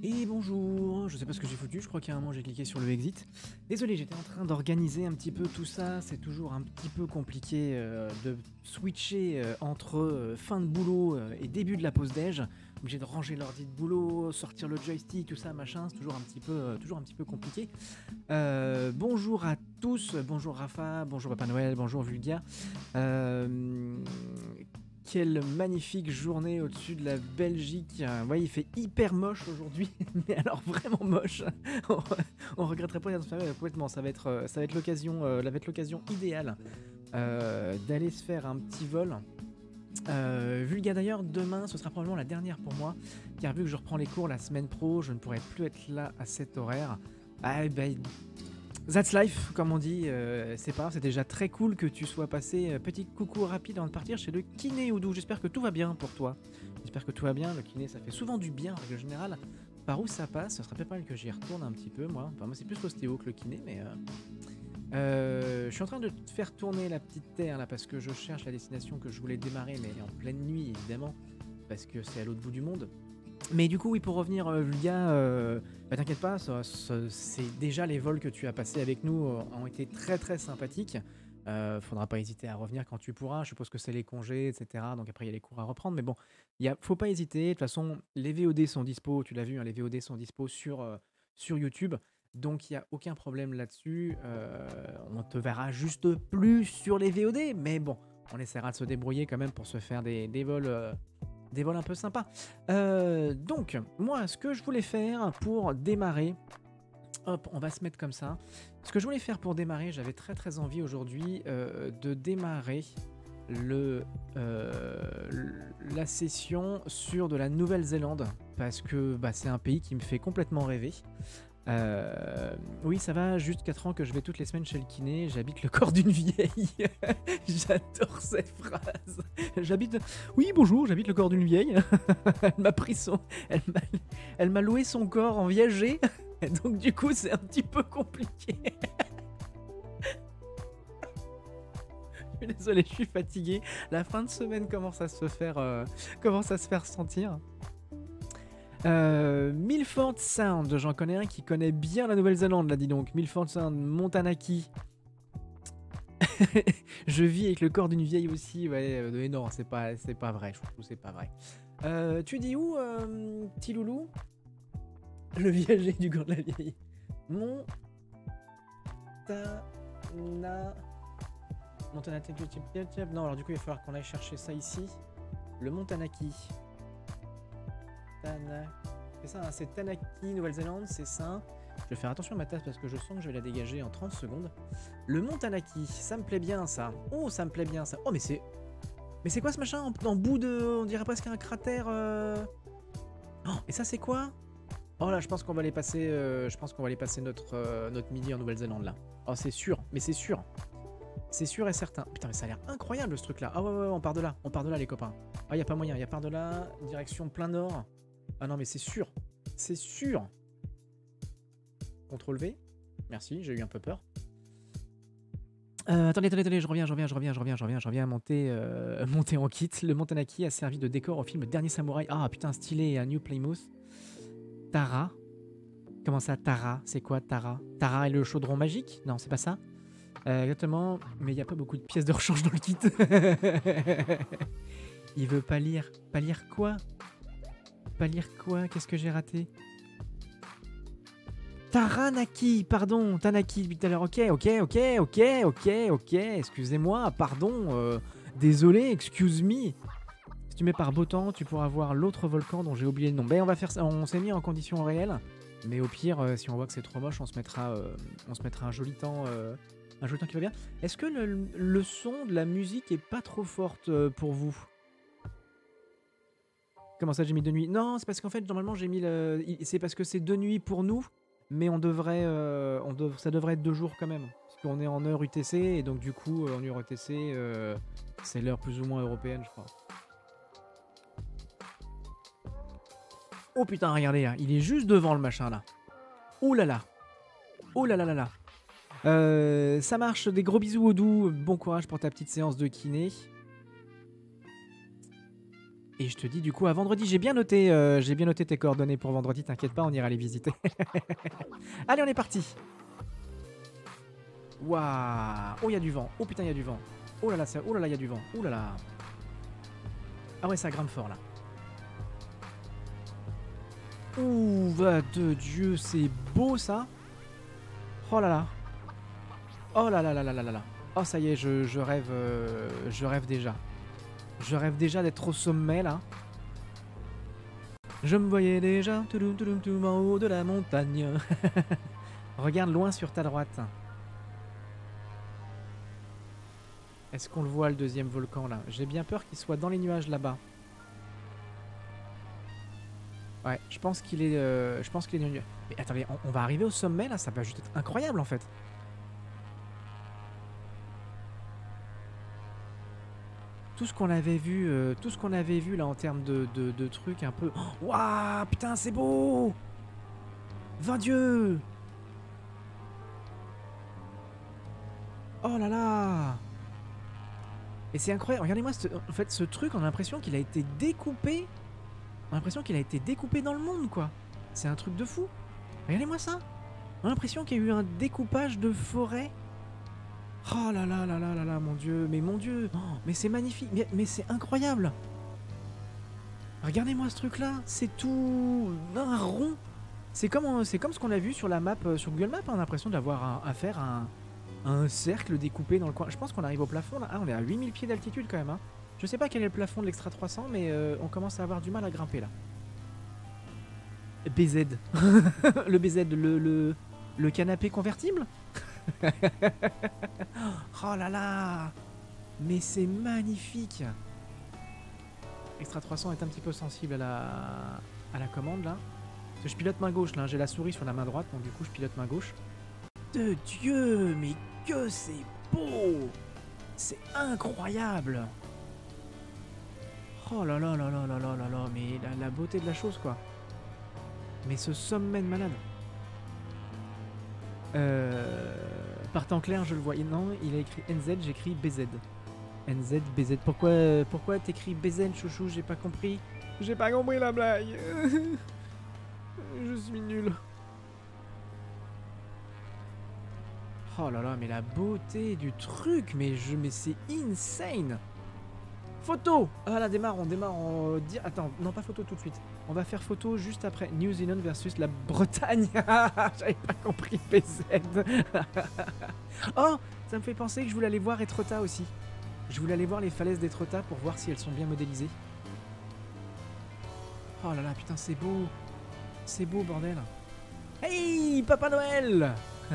Et bonjour, je sais pas ce que j'ai foutu, je crois qu'à un moment j'ai cliqué sur le exit. Désolé, j'étais en train d'organiser un petit peu tout ça, c'est toujours un petit peu compliqué de switcher entre fin de boulot et début de la pause déj. Obligé de ranger l'ordi de boulot, sortir le joystick, tout ça, machin, c'est toujours un petit peu compliqué. Bonjour à tous, bonjour Rafa, bonjour Papa Noël, bonjour Vulga. Euh, Quelle magnifique journée au-dessus de la Belgique. Ouais, il fait hyper moche aujourd'hui, mais alors vraiment moche. on, on regretterait pas d'être fermé complètement. Ça va être l'occasion idéale d'aller se faire un petit vol. Vulga d'ailleurs, demain ce sera probablement la dernière pour moi, car vu que je reprends les cours la semaine pro, je ne pourrai plus être là à cet horaire. Ah, ben, that's life, comme on dit, c'est pas grave, c'est déjà très cool que tu sois passé. Petit coucou rapide avant de partir chez le kiné Oudou. J'espère que tout va bien pour toi. J'espère que tout va bien. Le kiné, ça fait souvent du bien en règle générale. Par où ça passe, ce serait peut-être pas mal que j'y retourne un petit peu, moi. Enfin, moi, c'est plus l'ostéo que le kiné, mais. Je suis en train de te faire tourner la petite terre là parce que je cherche la destination que je voulais démarrer, mais en pleine nuit évidemment, parce que c'est à l'autre bout du monde. Mais du coup, oui, pour revenir, Vulga, bah, t'inquiète pas, c'est déjà les vols que tu as passés avec nous ont été très très sympathiques. Faudra pas hésiter à revenir quand tu pourras. Je suppose que c'est les congés, etc. Donc après, il y a les cours à reprendre. Mais bon, faut pas hésiter. De toute façon, les VOD sont dispo. Tu l'as vu, hein, les VOD sont dispo sur YouTube. Donc il n'y a aucun problème là-dessus. On te verra juste plus sur les VOD. Mais bon, on essaiera de se débrouiller quand même pour se faire des vols. Des vols un peu sympas. Donc, moi, ce que je voulais faire pour démarrer, hop, on va se mettre comme ça. Ce que je voulais faire pour démarrer, j'avais très très envie aujourd'hui de démarrer la session sur de la Nouvelle-Zélande, parce que bah, c'est un pays qui me fait complètement rêver. Oui, ça va, juste 4 ans que je vais toutes les semaines chez le kiné, j'habite le corps d'une vieille. J'adore cette phrase. J'habite... Oui, bonjour, j'habite le corps d'une vieille. Elle m'a pris son... Elle m'a loué son corps en viager. Et donc du coup, c'est un petit peu compliqué. Je suis désolé, je suis fatigué. La fin de semaine commence à se faire sentir. Milford Sound, j'en connais un qui connaît bien la Nouvelle-Zélande, là, dis donc. Milford Sound, Montanaki. Je vis avec le corps d'une vieille aussi, ouais. Mais non, c'est pas vrai, je trouve que c'est pas vrai. Tu dis où, petit loulou? Le viager du corps de la vieille. Montana... Non, alors du coup, il va falloir qu'on aille chercher ça ici. Le Montanaki. C'est ça, hein, c'est Tanaki, Nouvelle-Zélande, c'est ça. Je vais faire attention à ma tasse parce que je sens que je vais la dégager en 30 secondes. Le Mont Tanaki, ça me plaît bien ça. Oh, ça me plaît bien ça. Oh, mais c'est... Mais c'est quoi ce machin en bout de... On dirait presque un cratère... Oh, et ça c'est quoi? Oh là, je pense qu'on va aller passer, notre midi en Nouvelle-Zélande là. Oh, c'est sûr, mais c'est sûr. C'est sûr et certain. Putain, mais ça a l'air incroyable ce truc là. Ah ouais, on part de là. On part de là les copains. Ah, y a pas moyen. Y a part de là, direction plein nord. Ah non, mais c'est sûr. C'est sûr. CTRL V. Merci, j'ai eu un peu peur. Attendez, je reviens monter en kit. Le Montanaki a servi de décor au film Dernier Samouraï. Ah putain, stylé, à New Plymouth. Tara. Comment ça, Tara? C'est quoi Tara? Tara et le chaudron magique? Non, c'est pas ça. Exactement, mais il n'y a pas beaucoup de pièces de rechange dans le kit. Il veut pas lire. Pas lire quoi? Pas lire quoi? Qu'est-ce que j'ai raté? Taranaki, pardon, Tanaki depuis tout à l'heure. Ok. Excusez-moi, pardon. Désolé, excuse me. Si tu mets par beau temps, tu pourras voir l'autre volcan dont j'ai oublié le nom. Ben, on va faire ça. On s'est mis en conditions réelles. Mais au pire, si on voit que c'est trop moche, on se mettra un joli temps. Un joli temps qui va bien. Est-ce que le son de la musique est pas trop forte pour vous? Comment ça, j'ai mis de nuit? Non, c'est parce qu'en fait, normalement, j'ai mis c'est parce que c'est de nuit pour nous, mais ça devrait être 2 jours quand même. Parce qu'on est en heure UTC, et donc du coup, en heure UTC, c'est l'heure plus ou moins européenne, je crois. Oh putain, regardez, là, il est juste devant le machin, là. Oh là là. Oh là là là là. Ça marche, des gros bisous au doux. Bon courage pour ta petite séance de kiné. Et je te dis du coup à vendredi. J'ai bien noté tes coordonnées pour vendredi, t'inquiète pas, on ira les visiter. Allez, on est parti. Waouh. Oh, il y a du vent. Oh putain, il y a du vent. Oh là là, il y a du vent. Oh là là. Ah ouais, ça grimpe fort là. Ouh, va de Dieu, c'est beau ça. Oh là là. Oh là là là là là là là. Oh ça y est, je rêve déjà. Je rêve déjà d'être au sommet là. Je me voyais déjà tout en haut de la montagne. Regarde loin sur ta droite. Est-ce qu'on le voit le deuxième volcan là? J'ai bien peur qu'il soit dans les nuages là-bas. Ouais, je pense qu'il est dans les nuages. Mais attendez, on va arriver au sommet là, ça va juste être incroyable en fait. Tout ce qu'on avait vu là en termes de trucs un peu. Waouh, putain, c'est beau! 20 Dieu! Oh là là! Et c'est incroyable, regardez-moi en fait ce truc, on a l'impression qu'il a été découpé. On a l'impression qu'il a été découpé dans le monde quoi. C'est un truc de fou. Regardez-moi ça. On a l'impression qu'il y a eu un découpage de forêt. Oh là là là là là là, mon dieu, oh, mais c'est magnifique, mais c'est incroyable. Regardez-moi ce truc là, c'est tout un rond. C'est comme ce qu'on a vu sur la map, sur Google Maps, hein. On a l'impression d'avoir à faire un cercle découpé dans le coin. Je pense qu'on arrive au plafond là. Ah, on est à 8000 pieds d'altitude quand même, hein. Je sais pas quel est le plafond de l'Extra 300, mais on commence à avoir du mal à grimper là. BZ. Le BZ, le canapé convertible. Oh là là. Mais c'est magnifique. Extra 300 est un petit peu sensible à la commande là. Parce que je pilote main gauche là, j'ai la souris sur la main droite, donc du coup je pilote main gauche. De Dieu, mais que c'est beau. C'est incroyable. Oh là là là là là là là là, mais la beauté de la chose quoi. Mais ce sommet de malade. Par temps clair, je le vois. Non, il a écrit NZ, j'écris BZ. NZ, BZ. Pourquoi t'écris BZ, chouchou? J'ai pas compris. J'ai pas compris la blague. Je suis nul. Oh là là, mais la beauté du truc, mais c'est insane. Photo. Ah là, on démarre en... Attends, non pas photo tout de suite. On va faire photo juste après. New Zealand versus la Bretagne. J'avais pas compris PZ. Oh, ça me fait penser que je voulais aller voir Etretat aussi. Je voulais aller voir les falaises d'Etretat pour voir si elles sont bien modélisées. Oh là là, putain, c'est beau. C'est beau, bordel. Hey, Papa Noël.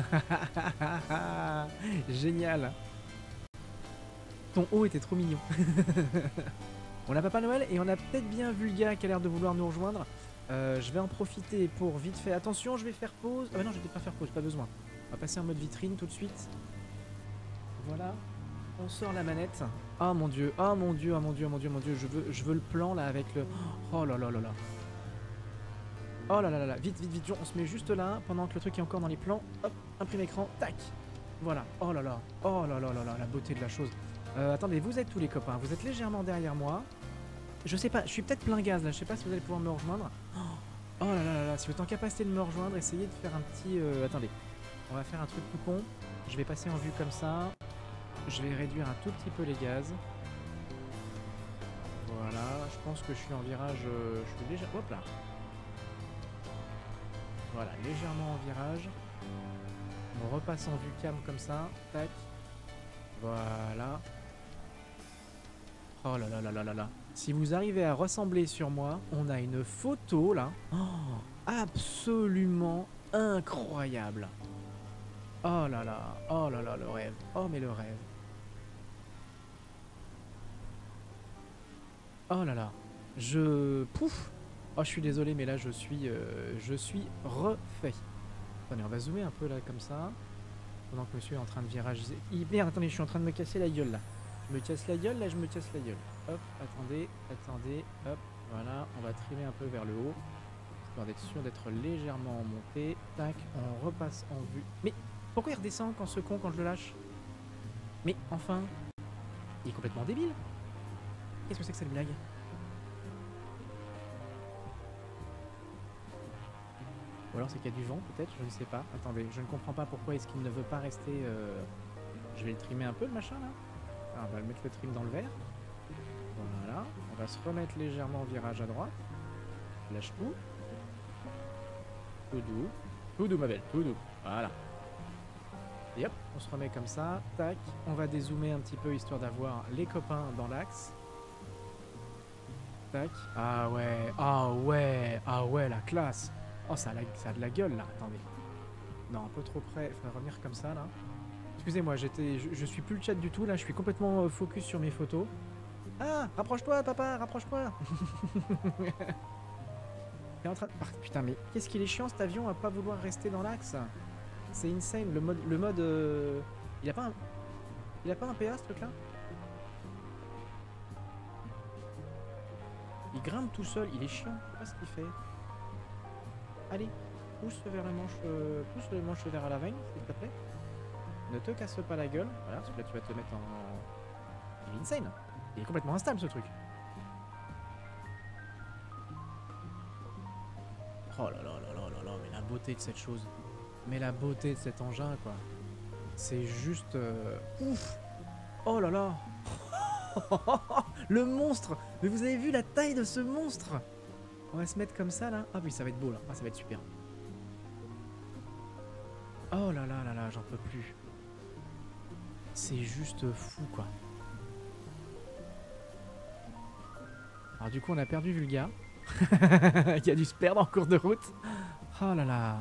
Génial. Ton haut était trop mignon. On a Papa Noël et on a peut-être bien Vulga qui a l'air de vouloir nous rejoindre. Je vais en profiter pour vite fait. Attention, je vais faire pause. Ah bah non, je vais pas faire pause, pas besoin. On va passer en mode vitrine tout de suite. Voilà. On sort la manette. Oh mon dieu, oh mon dieu, oh mon dieu, oh mon dieu, oh mon dieu. Je veux le plan là avec le... Oh là là là là. Oh là là là là. Vite, vite, vite. On se met juste là pendant que le truc est encore dans les plans. Hop, imprime écran. Tac. Voilà. Oh là là. Oh là là là là. La beauté de la chose. Attendez, vous êtes tous les copains. Vous êtes légèrement derrière moi. Je sais pas, je suis peut-être plein gaz là. Je sais pas si vous allez pouvoir me rejoindre. Oh là là là là. Si vous êtes en capacité de me rejoindre, essayez de faire un petit... Attendez. On va faire un truc tout con. Je vais passer en vue comme ça. Je vais réduire un tout petit peu les gaz. Voilà. Je pense que je suis en virage... je suis déjà... Hop là. Voilà, légèrement en virage. On repasse en vue cam comme ça. Tac. Voilà. Oh là là là là là là. Si vous arrivez à ressembler sur moi, on a une photo là. Oh, absolument incroyable. Oh là là. Oh là là, le rêve. Oh mais le rêve. Oh là là. Pouf. Oh, je suis désolé, mais là, je suis refait. Attendez, on va zoomer un peu là, comme ça. Pendant que monsieur est en train de viragiser. Merde, attendez, je suis en train de me casser la gueule là. Je me casse la gueule, là, je me casse la gueule. Hop, attendez, hop, voilà. On va trimer un peu vers le haut. Histoire d'être sûr d'être légèrement monté. Tac, on repasse en vue. Mais pourquoi il redescend quand je le lâche? Mais enfin, il est complètement débile. Qu'est-ce que c'est que cette blague? Ou alors c'est qu'il y a du vent peut-être, je ne sais pas. Attendez, je ne comprends pas pourquoi est-ce qu'il ne veut pas rester... Je vais le trimer un peu le machin là. Ah, on va le mettre le trim dans le vert. Voilà, on va se remettre légèrement en virage à droite. Je lâche tout. Tout doux ma belle, tout doux. Voilà. Et hop, on se remet comme ça. Tac, on va dézoomer un petit peu histoire d'avoir les copains dans l'axe. Tac. Ah ouais, ah ouais, ah ouais, la classe. Oh, ça a de la gueule là, attendez. Non, un peu trop près, il faudrait revenir comme ça là. Excusez-moi, je suis plus le chat du tout là, je suis complètement focus sur mes photos. Ah, rapproche-toi papa, rapproche-toi. T'es en train de... Putain, mais qu'est-ce qu'il est chiant cet avion à pas vouloir rester dans l'axe. C'est insane, le mode... Il a pas un PA ce truc là? Il grimpe tout seul, il est chiant, je sais pas ce qu'il fait. Allez, pousse vers le manche vers à la veine, s'il te plaît. Ne te casse pas la gueule, voilà, parce que là tu vas te mettre en... Il est insane. Il est complètement instable ce truc. Oh là là là là là là, mais la beauté de cette chose. Mais la beauté de cet engin quoi. C'est juste... Ouf. Oh là là. Le monstre. Mais vous avez vu la taille de ce monstre? On va se mettre comme ça là. Ah oui, ça va être beau là. Ah, ça va être super. Oh là là là là, j'en peux plus. C'est juste fou quoi. Alors du coup on a perdu Vulga. Il a dû se perdre en cours de route. Oh là là.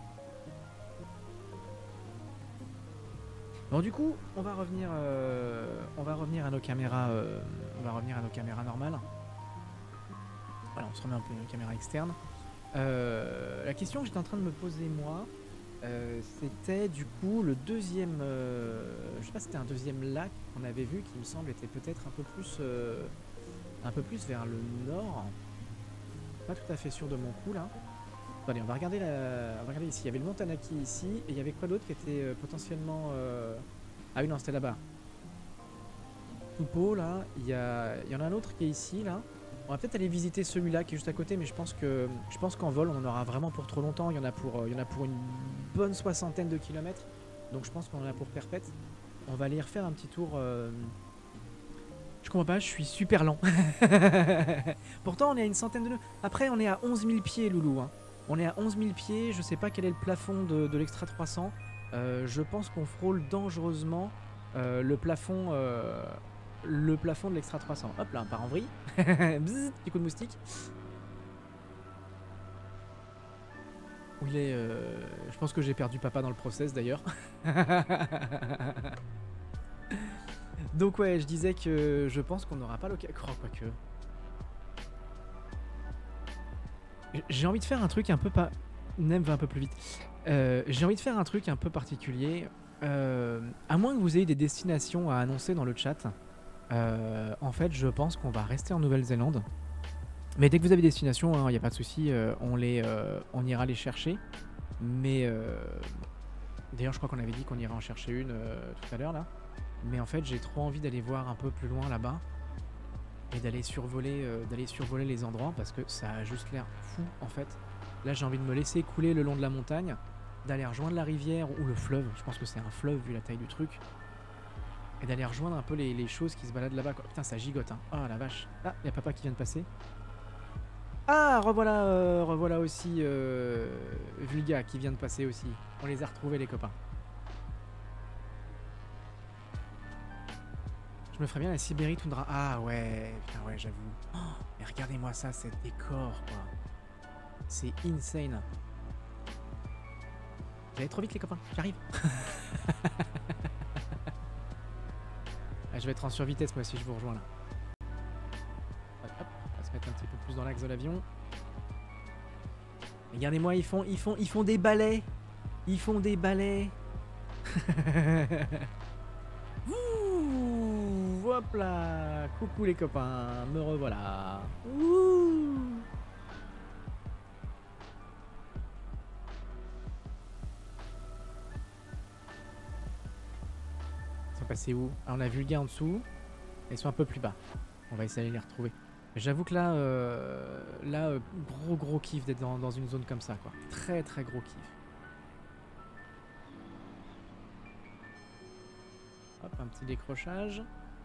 Bon du coup on va revenir à nos caméras normales. Voilà, on se remet un peu une caméra externe. La question que j'étais en train de me poser moi, c'était du coup le deuxième, je sais pas si c'était un deuxième lac qu'on avait vu qui me semble était peut-être un peu plus vers le nord. Pas tout à fait sûr de mon coup là. Attendez, on va regarder ici. Il y avait le Montanaki ici et il y avait quoi d'autre qui était potentiellement... Ah oui non, c'était là-bas. Toupo là, il y en a un autre qui est ici là. On va peut-être aller visiter celui-là qui est juste à côté, mais je pense qu'en vol on en aura vraiment pour trop longtemps. Il y en a pour une bonne soixantaine de kilomètres. Donc je pense qu'on en a pour perpète. On va aller refaire un petit tour. Je comprends pas, je suis super lent. Pourtant on est à une centaine de nœuds. Après on est à 11 000 pieds Loulou. Hein. On est à 11 000 pieds, je sais pas quel est le plafond de l'Extra 300. Je pense qu'on frôle dangereusement le plafond de l'Extra 300. Hop là, on part en vrille. Bzzz, petit coup de moustique. Où il est je pense que j'ai perdu papa dans le process d'ailleurs. Donc ouais, je disais que je pense qu'on n'aura pas l'occasion... Quoique... J'ai envie de faire un truc un peu pas... Nem va un peu plus vite. J'ai envie de faire un truc un peu particulier. À moins que vous ayez des destinations à annoncer dans le chat. En fait, je pense qu'on va rester en Nouvelle-Zélande. Mais dès que vous avez des destinations, il n'y a pas de souci, on ira les chercher. Mais d'ailleurs, je crois qu'on avait dit qu'on irait en chercher une tout à l'heure là. Mais en fait, j'ai trop envie d'aller voir un peu plus loin là-bas et d'aller survoler les endroits parce que ça a juste l'air fou en fait. Là, j'ai envie de me laisser couler le long de la montagne, d'aller rejoindre la rivière ou le fleuve. Je pense que c'est un fleuve vu la taille du truc. Et d'aller rejoindre un peu les choses qui se baladent là-bas. Putain, ça gigote. Hein. Oh la vache. Ah, il y a papa qui vient de passer. Ah, revoilà aussi Vulga qui vient de passer aussi. On les a retrouvés les copains. Je me ferais bien la Sibérie Toundra. Ah ouais, putain ouais, j'avoue. Oh, mais regardez-moi ça, ce décor quoi. C'est insane. J'allais trop vite les copains, j'arrive. Ah, je vais être en survitesse moi si je vous rejoins là. Hop, on va se mettre un petit peu plus dans l'axe de l'avion. Regardez-moi, ils font des balais. Ils font des balais. Ouh, hop là. Coucou les copains, me revoilà. Ouh. Ils sont passés où? Ah, on a Vulga en dessous. Ils sont un peu plus bas. On va essayer de les retrouver. J'avoue que gros kiff d'être dans une zone comme ça, quoi. Très gros kiff. Hop, un petit décrochage.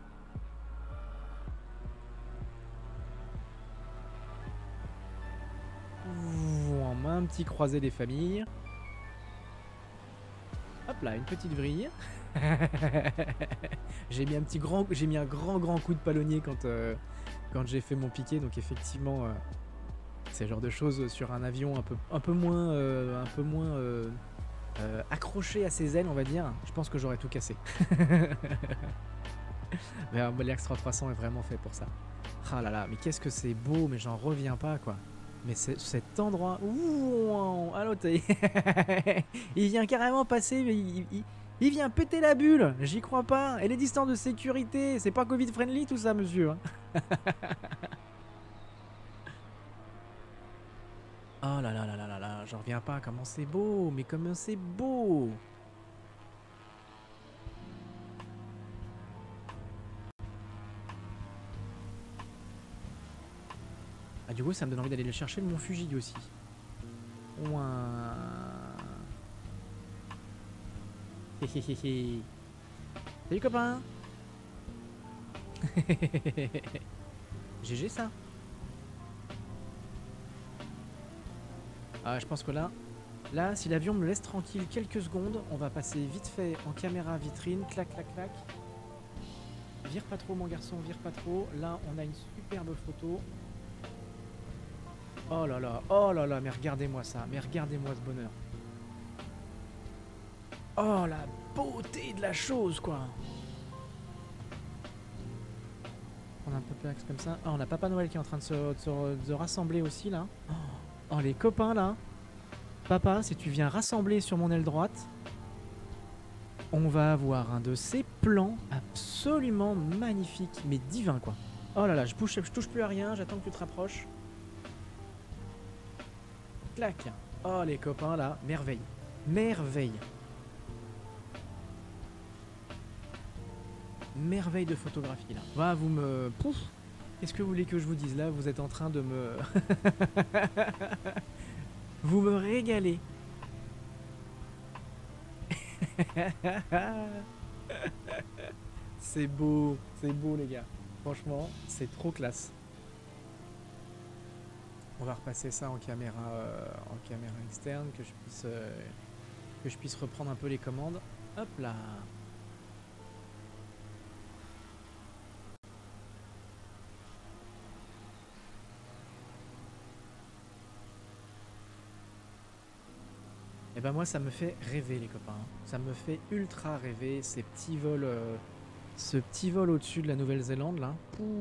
En main, un petit croisé des familles. Hop là, une petite vrille. J'ai mis un grand coup de palonnier quand j'ai fait mon piqué, donc effectivement c'est le genre de choses sur un avion un peu moins accroché à ses ailes, on va dire. Je pense que j'aurais tout cassé. Mais l'Ax 3300 est vraiment fait pour ça. Ah là là, mais qu'est-ce que c'est beau, mais j'en reviens pas, quoi. Mais cet endroit... Ouh, allô, il vient carrément passer, mais il vient péter la bulle. J'y crois pas. Et les distances de sécurité, c'est pas Covid-friendly tout ça, monsieur. Oh là là là là là là, j'en reviens pas. Comment c'est beau, mais comment c'est beau. Ah, du coup, ça me donne envie d'aller le chercher, le Mont Fuji aussi. Ouin. Salut copain. GG ça. Ah, je pense que là, si l'avion me laisse tranquille quelques secondes, on va passer vite fait en caméra vitrine, clac clac clac. Vire pas trop mon garçon, vire pas trop. Là, on a une superbe photo. Oh là là, mais regardez-moi ça, mais regardez-moi ce bonheur. Oh la beauté de la chose, quoi. On a un peu plax comme ça. Ah, on a Papa Noël qui est en train de se rassembler aussi là. Oh les copains là. Papa, si tu viens rassembler sur mon aile droite, on va avoir un de ces plans absolument magnifiques, mais divin quoi. Oh là là, je touche plus à rien, j'attends que tu te rapproches. Clac. Oh les copains là, merveille. Merveille. Merveille de photographie là. Va, vous me... Pouf. Qu'est-ce que vous voulez que je vous dise là? Vous êtes en train de me... vous me régalez. C'est beau les gars. Franchement, c'est trop classe. On va repasser ça en caméra externe, que je puisse reprendre un peu les commandes. Hop là. Et ben moi ça me fait rêver les copains. Ça me fait ultra rêver ces petits vols, ce petit vol au-dessus de la Nouvelle-Zélande là.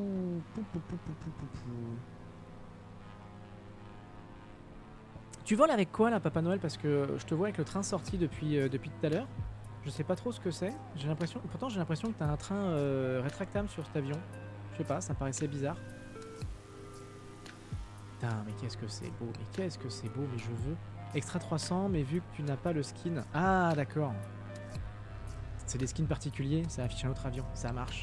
Tu voles avec quoi là, Papa Noël? Parce que je te vois avec le train sorti depuis tout à l'heure. Je sais pas trop ce que c'est. Pourtant j'ai l'impression que t'as un train rétractable sur cet avion. Je sais pas, ça me paraissait bizarre. Putain, mais qu'est-ce que c'est beau, mais je veux. Extra 300, mais vu que tu n'as pas le skin... Ah, d'accord. C'est des skins particuliers, ça affiche un autre avion, ça marche.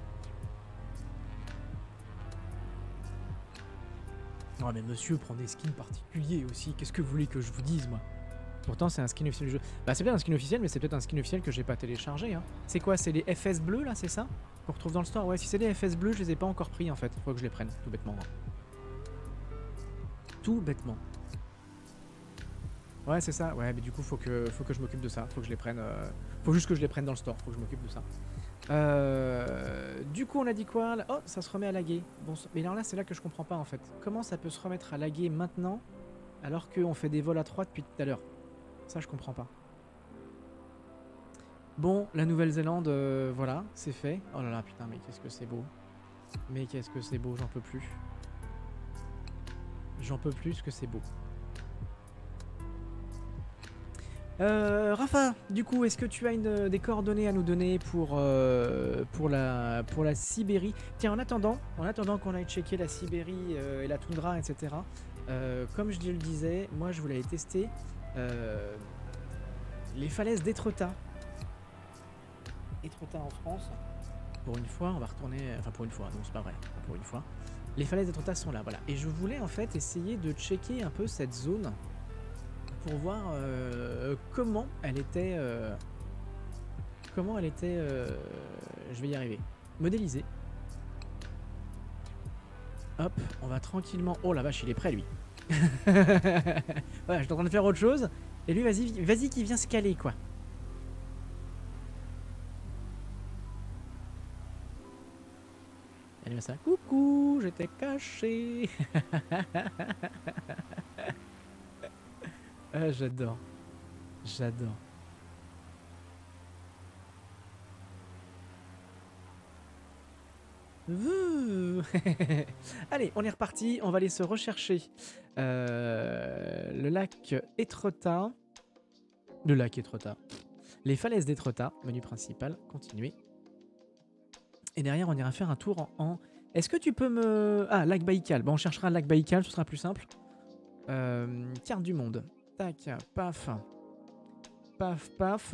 Non mais monsieur prend des skins particuliers aussi, qu'est-ce que vous voulez que je vous dise moi? Pourtant c'est un skin officiel du jeu. Bah c'est peut-être un skin officiel, mais c'est peut-être un skin officiel que j'ai pas téléchargé. Hein. C'est quoi? C'est les FS bleus là, c'est ça? Qu'on retrouve dans le store? Ouais, si c'est les FS bleus, je les ai pas encore pris en fait. Faut que je les prenne, tout bêtement. Tout bêtement. Ouais, c'est ça. Ouais, mais du coup, faut que je m'occupe de ça. Faut que je les prenne. Faut juste que je les prenne dans le store. Faut que je m'occupe de ça. Du coup, on a dit quoi là? Oh, ça se remet à laguer. Bon, mais alors là, c'est là que je comprends pas en fait. Comment ça peut se remettre à laguer maintenant alors qu'on fait des vols à 3 depuis tout à l'heure? Ça, je comprends pas. Bon, la Nouvelle-Zélande, voilà, c'est fait. Oh là là, putain, mais qu'est-ce que c'est beau. Mais qu'est-ce que c'est beau, j'en peux plus. J'en peux plus que c'est beau. Rafa, du coup, est-ce que tu as des coordonnées à nous donner pour la Sibérie? Tiens, en attendant qu'on aille checker la Sibérie et la toundra, etc. Comme je le disais, moi je voulais aller tester les falaises d'Étretat. Étretat en France. Pour une fois, on va retourner... Enfin, pour une fois, non, c'est pas vrai. Pour une fois. Les falaises d'Étretat sont là, voilà. Et je voulais en fait essayer de checker un peu cette zone pour voir comment elle était... je vais y arriver. Modéliser. Hop, on va tranquillement... Oh la vache, il est prêt lui. Voilà, je suis en train de faire autre chose. Et lui, vas-y qu'il vient se caler, quoi. Elle met ça. Coucou, j'étais caché. Ah, j'adore. J'adore. Allez, on est reparti. On va aller se rechercher le lac Étretat. Le lac Étretat. Les falaises d'Étretat, menu principal. Continuer. Et derrière, on ira faire un tour en... Est-ce que tu peux me... Ah, lac Baïkal. Bon, on cherchera un lac Baïkal, ce sera plus simple. Carte du monde. Tac, paf. Paf, paf.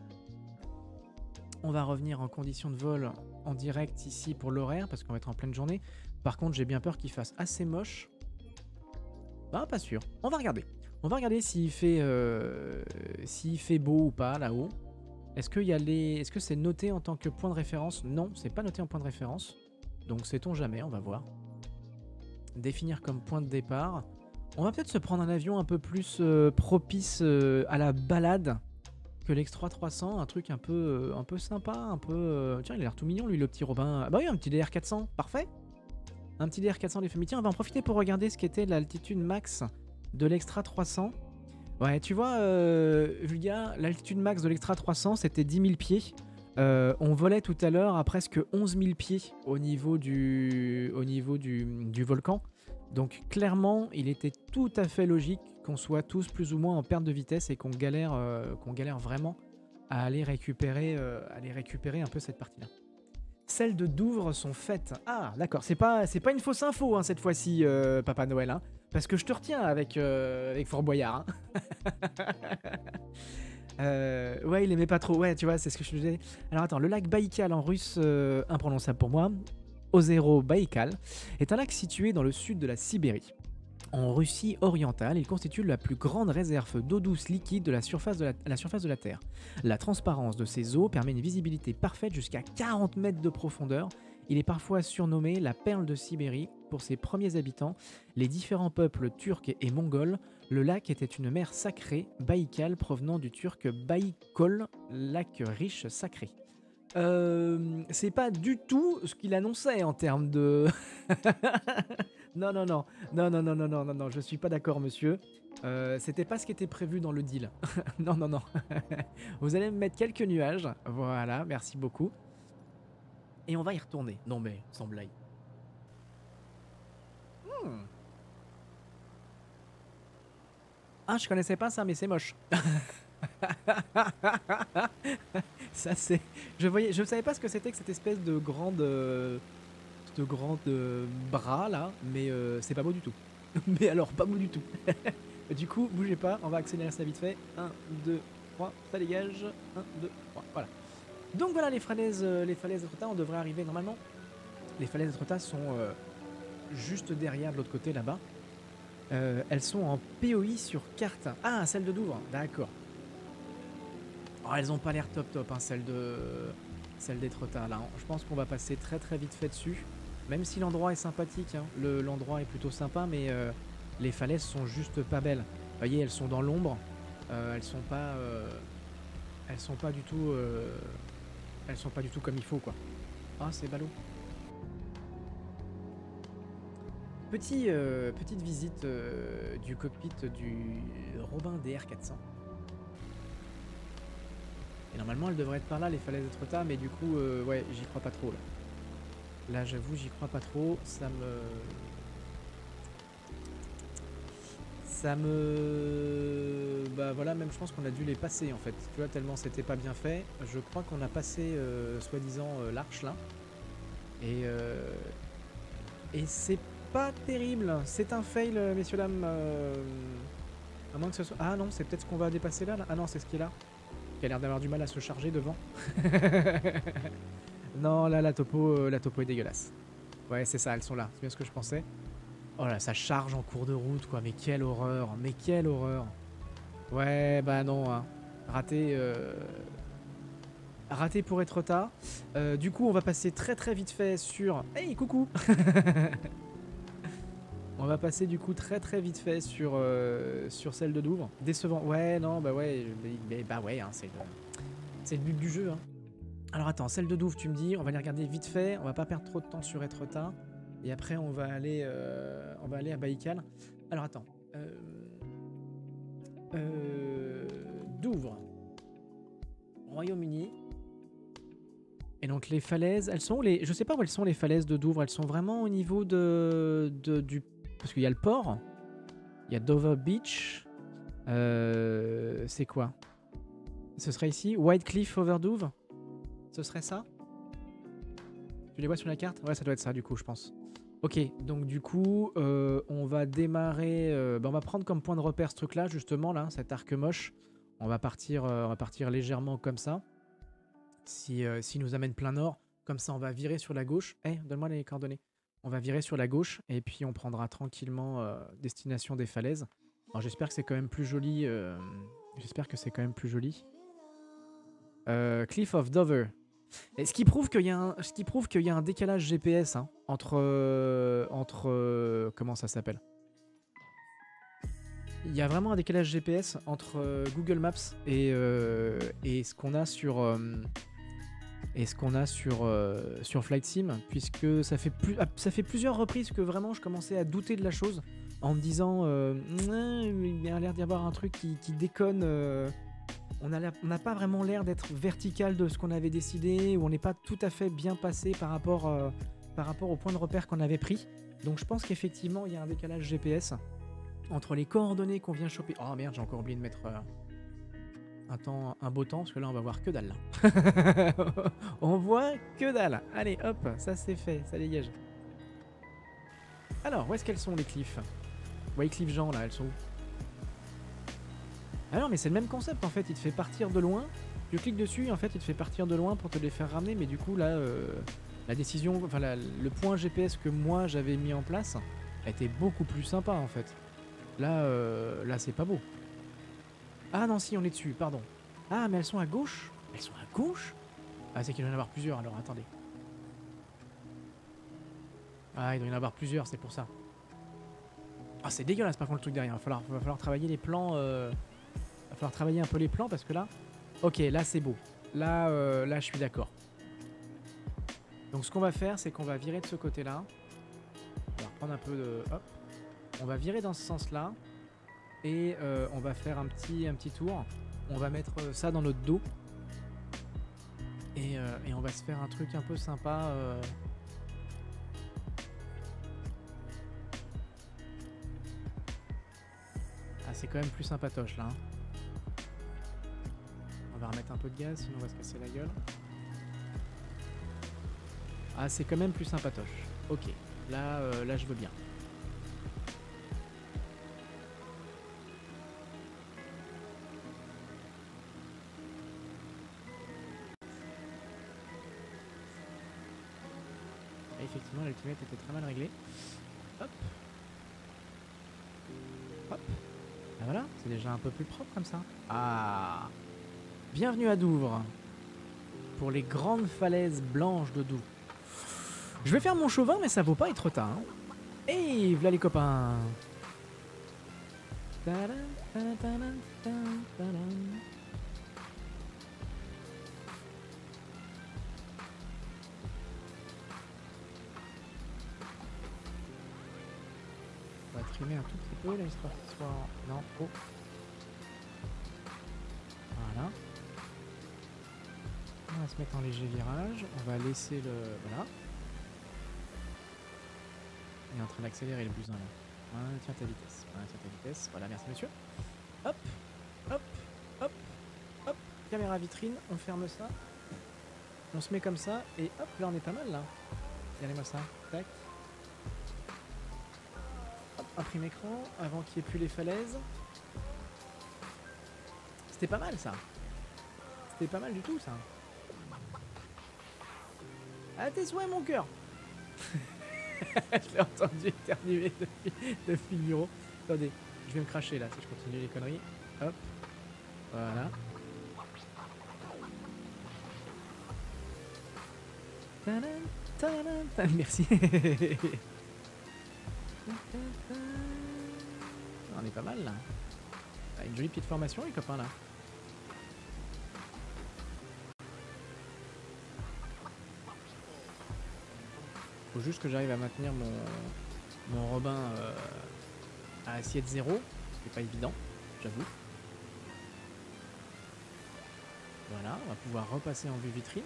On va revenir en condition de vol en direct ici pour l'horaire, parce qu'on va être en pleine journée. Par contre, j'ai bien peur qu'il fasse assez moche. Ah, pas sûr. On va regarder. On va regarder s'il fait beau ou pas, là-haut. Est-ce que c'est noté en tant que point de référence? Non, c'est pas noté en point de référence. Donc sait-on jamais, on va voir. Définir comme point de départ. On va peut-être se prendre un avion un peu plus propice à la balade que l'X3 300. Un truc un peu sympa, un peu... Tiens, il a l'air tout mignon lui, le petit Robin. Ah bah oui, un petit DR400, parfait. Un petit DR400 des familles. Tiens, on va en profiter pour regarder ce qu'était l'altitude max de l'Extra 300. Ouais, tu vois, Vulga, l'altitude max de l'Extra 300, c'était 10 000 pieds. On volait tout à l'heure à presque 11 000 pieds au niveau du volcan. Donc clairement, il était tout à fait logique qu'on soit tous plus ou moins en perte de vitesse et qu'on galère vraiment à aller récupérer un peu cette partie-là. Celles de Douvres sont faites. Ah, d'accord, c'est pas une fausse info hein, cette fois-ci, Papa Noël. Hein, parce que je te retiens avec Fort Boyard. Hein. Ouais, il aimait pas trop. Ouais, tu vois, c'est ce que je te disais. Alors attends, le lac Baïkal en russe, imprononçable pour moi, Ozero Baïkal, est un lac situé dans le sud de la Sibérie. En Russie orientale, il constitue la plus grande réserve d'eau douce liquide de la surface de la Terre. La transparence de ces eaux permet une visibilité parfaite jusqu'à 40 mètres de profondeur. Il est parfois surnommé la perle de Sibérie pour ses premiers habitants, les différents peuples turcs et mongols. Le lac était une mer sacrée, Baïkal, provenant du turc Baïkol, lac riche sacré. C'est pas du tout ce qu'il annonçait en termes de... non, je suis pas d'accord, monsieur. C'était pas ce qui était prévu dans le deal. non. Vous allez me mettre quelques nuages. Voilà, merci beaucoup. Et on va y retourner. Non mais, sans blague. Ah, je connaissais pas ça, mais c'est moche. Ça c'est... Je savais pas ce que c'était que cette espèce de grande bras là, mais c'est pas beau du tout. Mais alors pas beau du tout. Du coup, bougez pas, on va accélérer ça vite fait. 1, 2, 3, ça dégage. 1, 2, 3, voilà. Donc voilà les falaises d'Étretat, on devrait arriver normalement. Les falaises d'Étretat sont juste derrière de l'autre côté là-bas. Elles sont en POI sur carte. Ah, celle de Douvres, d'accord. Oh, elles ont pas l'air top hein, celle d'Étretat là. Je pense qu'on va passer très vite fait dessus. Même si l'endroit est sympathique, hein. L'endroit est plutôt sympa, mais les falaises sont juste pas belles. Vous voyez, elles sont dans l'ombre. Elles sont pas du tout comme il faut quoi. Ah, c'est ballot. Petite visite du cockpit du Robin DR400. Et normalement, elle devrait être par là, les falaises d'Étretat, mais du coup, ouais, j'y crois pas trop là. Là, j'avoue, j'y crois pas trop. Ça me... Bah voilà, même je pense qu'on a dû les passer en fait. Tu vois, tellement c'était pas bien fait. Je crois qu'on a passé, soi-disant, l'arche là. Et c'est pas terrible. C'est un fail, messieurs, dames. À moins que ce soit... Ah non, c'est peut-être ce qu'on va dépasser là. Ah non, c'est ce qui est là. Qui a l'air d'avoir du mal à se charger devant. Non, là, la topo est dégueulasse. Ouais, c'est ça, elles sont là. C'est bien ce que je pensais. Oh là, ça charge en cours de route, quoi. Mais quelle horreur. Mais quelle horreur. Ouais, bah non, hein. Raté, raté pour être tard. Du coup, on va passer très très vite fait sur... Hey, coucou. On va passer du coup très très vite fait sur, sur celle de Douvres. Décevant. Ouais, non, bah ouais, bah ouais, hein, c'est le but du jeu. Hein. Alors attends, celle de Douvres, tu me dis, on va les regarder vite fait, on va pas perdre trop de temps sur Etretat. Et après, on va aller à Baïkal. Alors attends. Douvres. Royaume-Uni. Et donc les falaises, elles sont où les... Je sais pas où elles sont les falaises de Douvres, elles sont vraiment au niveau du... Parce qu'il y a le port, il y a Dover Beach, c'est quoi? Ce serait ici, White Cliff over Douvres? Ce serait ça? Tu les vois sur la carte? Ouais, ça doit être ça du coup, je pense. Ok, donc du coup, on va démarrer... on va prendre comme point de repère ce truc-là, justement, là, cet arc moche. On va partir légèrement comme ça. Si nous amène plein nord, comme ça on va virer sur la gauche. Eh, donne-moi les coordonnées. On va virer sur la gauche et puis on prendra tranquillement destination des falaises. Alors j'espère que c'est quand même plus joli. J'espère que c'est quand même plus joli. Cliff of Dover. Et ce qui prouve qu'il y a un décalage GPS hein, entre comment ça s'appelle. Il y a vraiment un décalage GPS entre Google Maps et ce qu'on a sur sur Flight Sim, puisque ça fait plusieurs reprises que vraiment je commençais à douter de la chose en me disant il y a l'air d'y avoir un truc qui déconne. On n'a pas vraiment l'air d'être vertical de ce qu'on avait décidé, ou on n'est pas tout à fait bien passé par rapport au point de repère qu'on avait pris. Donc je pense qu'effectivement il y a un décalage GPS entre les coordonnées qu'on vient choper. Oh merde, j'ai encore oublié de mettre un beau temps, parce que là on va voir que dalle. On voit que dalle. Allez hop, ça c'est fait, ça dégage. Alors, où est-ce qu'elles sont les cliffs? Ouais, cliff Jean là, elles sont où? Ah non, mais c'est le même concept en fait, il te fait partir de loin. Tu cliques dessus, en fait, il te fait partir de loin pour te les faire ramener, mais du coup là, la décision, enfin le point GPS que moi j'avais mis en place était beaucoup plus sympa en fait. Là, là c'est pas beau. Ah non, si, on est dessus, pardon. Ah, mais elles sont à gauche? Elles sont à gauche? Ah, c'est qu'il doit y en avoir plusieurs, alors attendez. Ah, il doit y en avoir plusieurs, c'est pour ça. Ah, c'est dégueulasse par contre le truc derrière. Va falloir travailler les plans. Va falloir travailler un peu les plans parce que là... Ok, là c'est beau. Là, là je suis d'accord. Donc ce qu'on va faire, c'est qu'on va virer de ce côté-là. On va reprendre un peu de... Hop. On va virer dans ce sens-là. Et on va faire un petit tour. On va mettre ça dans notre dos. Et on va se faire un truc un peu sympa. Ah, c'est quand même plus sympatoche là. Hein. On va remettre un peu de gaz, sinon on va se casser la gueule. Ah, c'est quand même plus sympatoche. Ok, là, là je veux bien. Et effectivement, l'ultimate était très mal réglé. Hop. Hop. Ah voilà, c'est déjà un peu plus propre comme ça. Ah. Bienvenue à Douvres. Pour les grandes falaises blanches de Douvres. Je vais faire mon chauvin, mais ça vaut pas être tard. Hein. Hey, voilà les copains. On va trimer un tout petit peu là, histoire qu'il soit... Non, oh. Voilà. On va se mettre en léger virage. On va laisser le... Voilà. Il est en train d'accélérer le buzin là. Voilà, tiens ta vitesse. Voilà, tiens ta vitesse. Voilà, merci monsieur. Hop, hop, hop, hop. Caméra vitrine, on ferme ça. On se met comme ça et hop, là on est pas mal là. Regardez-moi ça. Tac. Hop, imprime écran avant qu'il n'y ait plus les falaises. C'était pas mal ça. C'était pas mal du tout ça. À tes souhaits mon cœur. Je l'ai entendu éternuer depuis le bureau. Attendez, je vais me cracher là si je continue les conneries. Hop, voilà. Tadam, tadam, tadam. Merci. On est pas mal là. Ah, une jolie petite formation les copains là. Faut juste que j'arrive à maintenir mon Robin à assiette 0. C'est pas évident, j'avoue. Voilà, on va pouvoir repasser en vue vitrine.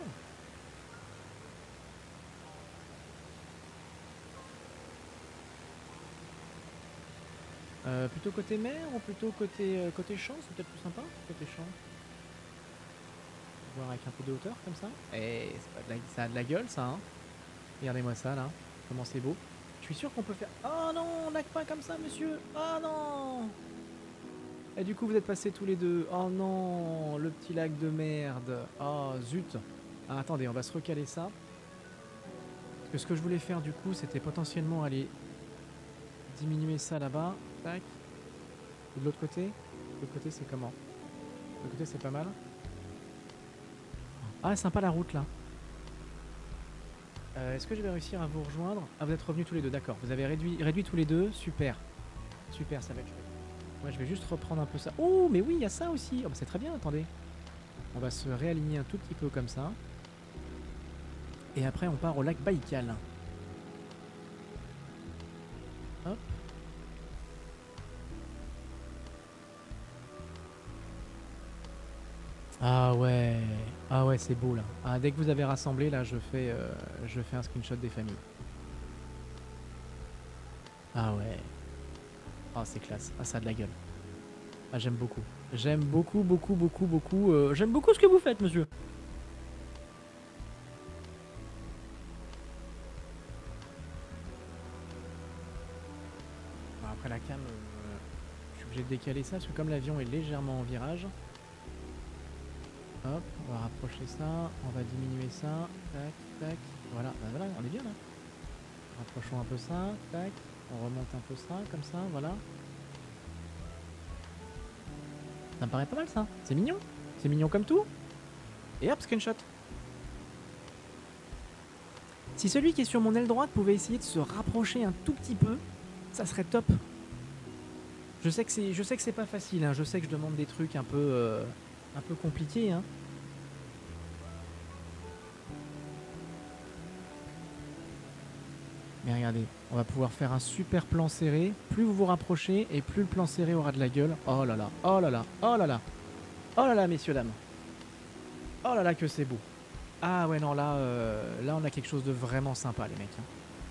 Plutôt côté mer ou plutôt côté champ, c'est peut-être plus sympa. Côté champ. Voir avec un peu de hauteur comme ça. Et ça a de la gueule ça, hein. Regardez-moi ça là, comment c'est beau. Je suis sûr qu'on peut faire... Oh non, on n'a pas comme ça monsieur. Oh non. Et du coup vous êtes passés tous les deux. Oh non, le petit lac de merde. Oh zut. Ah, attendez, on va se recaler ça. Parce que ce que je voulais faire du coup, c'était potentiellement aller diminuer ça là-bas. Tac. Et de l'autre côté? De l'autre côté c'est comment? De l'autre côté c'est pas mal. Ah sympa la route là. Est-ce que je vais réussir à vous rejoindre? Ah vous êtes revenus tous les deux, d'accord. Vous avez réduit tous les deux, super. Super, ça va être chouette. Moi je vais juste reprendre un peu ça. Oh mais oui, il y a ça aussi. Oh bah c'est très bien, attendez. On va se réaligner un tout petit peu comme ça. Et après on part au lac Baïkal. Hop. Ah ouais c'est beau là. Ah, dès que vous avez rassemblé là, je fais un screenshot des familles. Ah ouais. Ah c'est classe. Ah ça a de la gueule. Ah j'aime beaucoup. J'aime beaucoup. J'aime beaucoup ce que vous faites monsieur. Bon, après la cam, je suis obligé de décaler ça parce que comme l'avion est légèrement en virage. Hop, on va rapprocher ça, on va diminuer ça, tac, tac, voilà, bah voilà, on est bien là. Rapprochons un peu ça, tac, on remonte un peu ça, comme ça, voilà. Ça me paraît pas mal ça, c'est mignon comme tout. Et hop, screenshot. Si celui qui est sur mon aile droite pouvait essayer de se rapprocher un tout petit peu, ça serait top. Je sais que c'est pas facile, hein. Je sais que je demande des trucs un peu compliqués, hein. Mais regardez, on va pouvoir faire un super plan serré. Plus vous vous rapprochez et plus le plan serré aura de la gueule. Oh là là, oh là là, oh là là. Oh là là, messieurs, dames. Oh là là, que c'est beau. Ah ouais, non, là, là on a quelque chose de vraiment sympa, les mecs. Hein.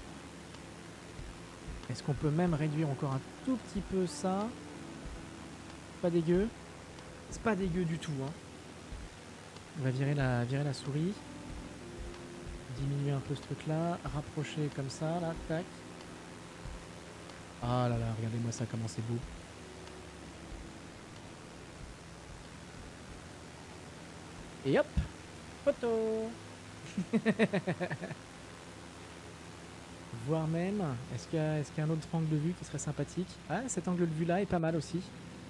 Est-ce qu'on peut même réduire encore un tout petit peu ça? Pas dégueu. C'est pas dégueu du tout. Hein. On va virer la souris. Diminuer un peu ce truc là, rapprocher comme ça, là, tac. Ah là là, regardez-moi ça, comment c'est beau. Et hop, photo. Voire même, est-ce qu'il y a un autre angle de vue qui serait sympathique? Ah, cet angle de vue là est pas mal aussi.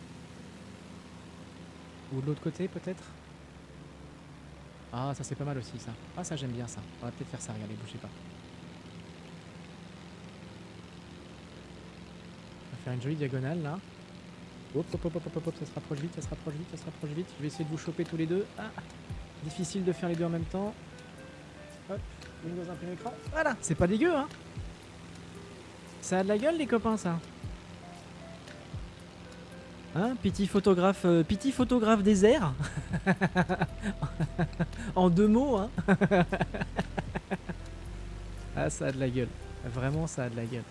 Ou de l'autre côté peut-être? Ah, ça c'est pas mal aussi ça. Ah, ça j'aime bien ça. On va peut-être faire ça, regardez, bougez pas. On va faire une jolie diagonale là. Hop, hop, hop, hop, hop, hop, ça se rapproche vite, ça se rapproche vite, ça se rapproche vite. Je vais essayer de vous choper tous les deux. Ah, difficile de faire les deux en même temps. Hop, Windows imprime écran. Voilà, c'est pas dégueu, hein. Ça a de la gueule les copains ça. Hein, petit photographe désert. En 2 mots, hein. Ah, ça a de la gueule. Vraiment, ça a de la gueule.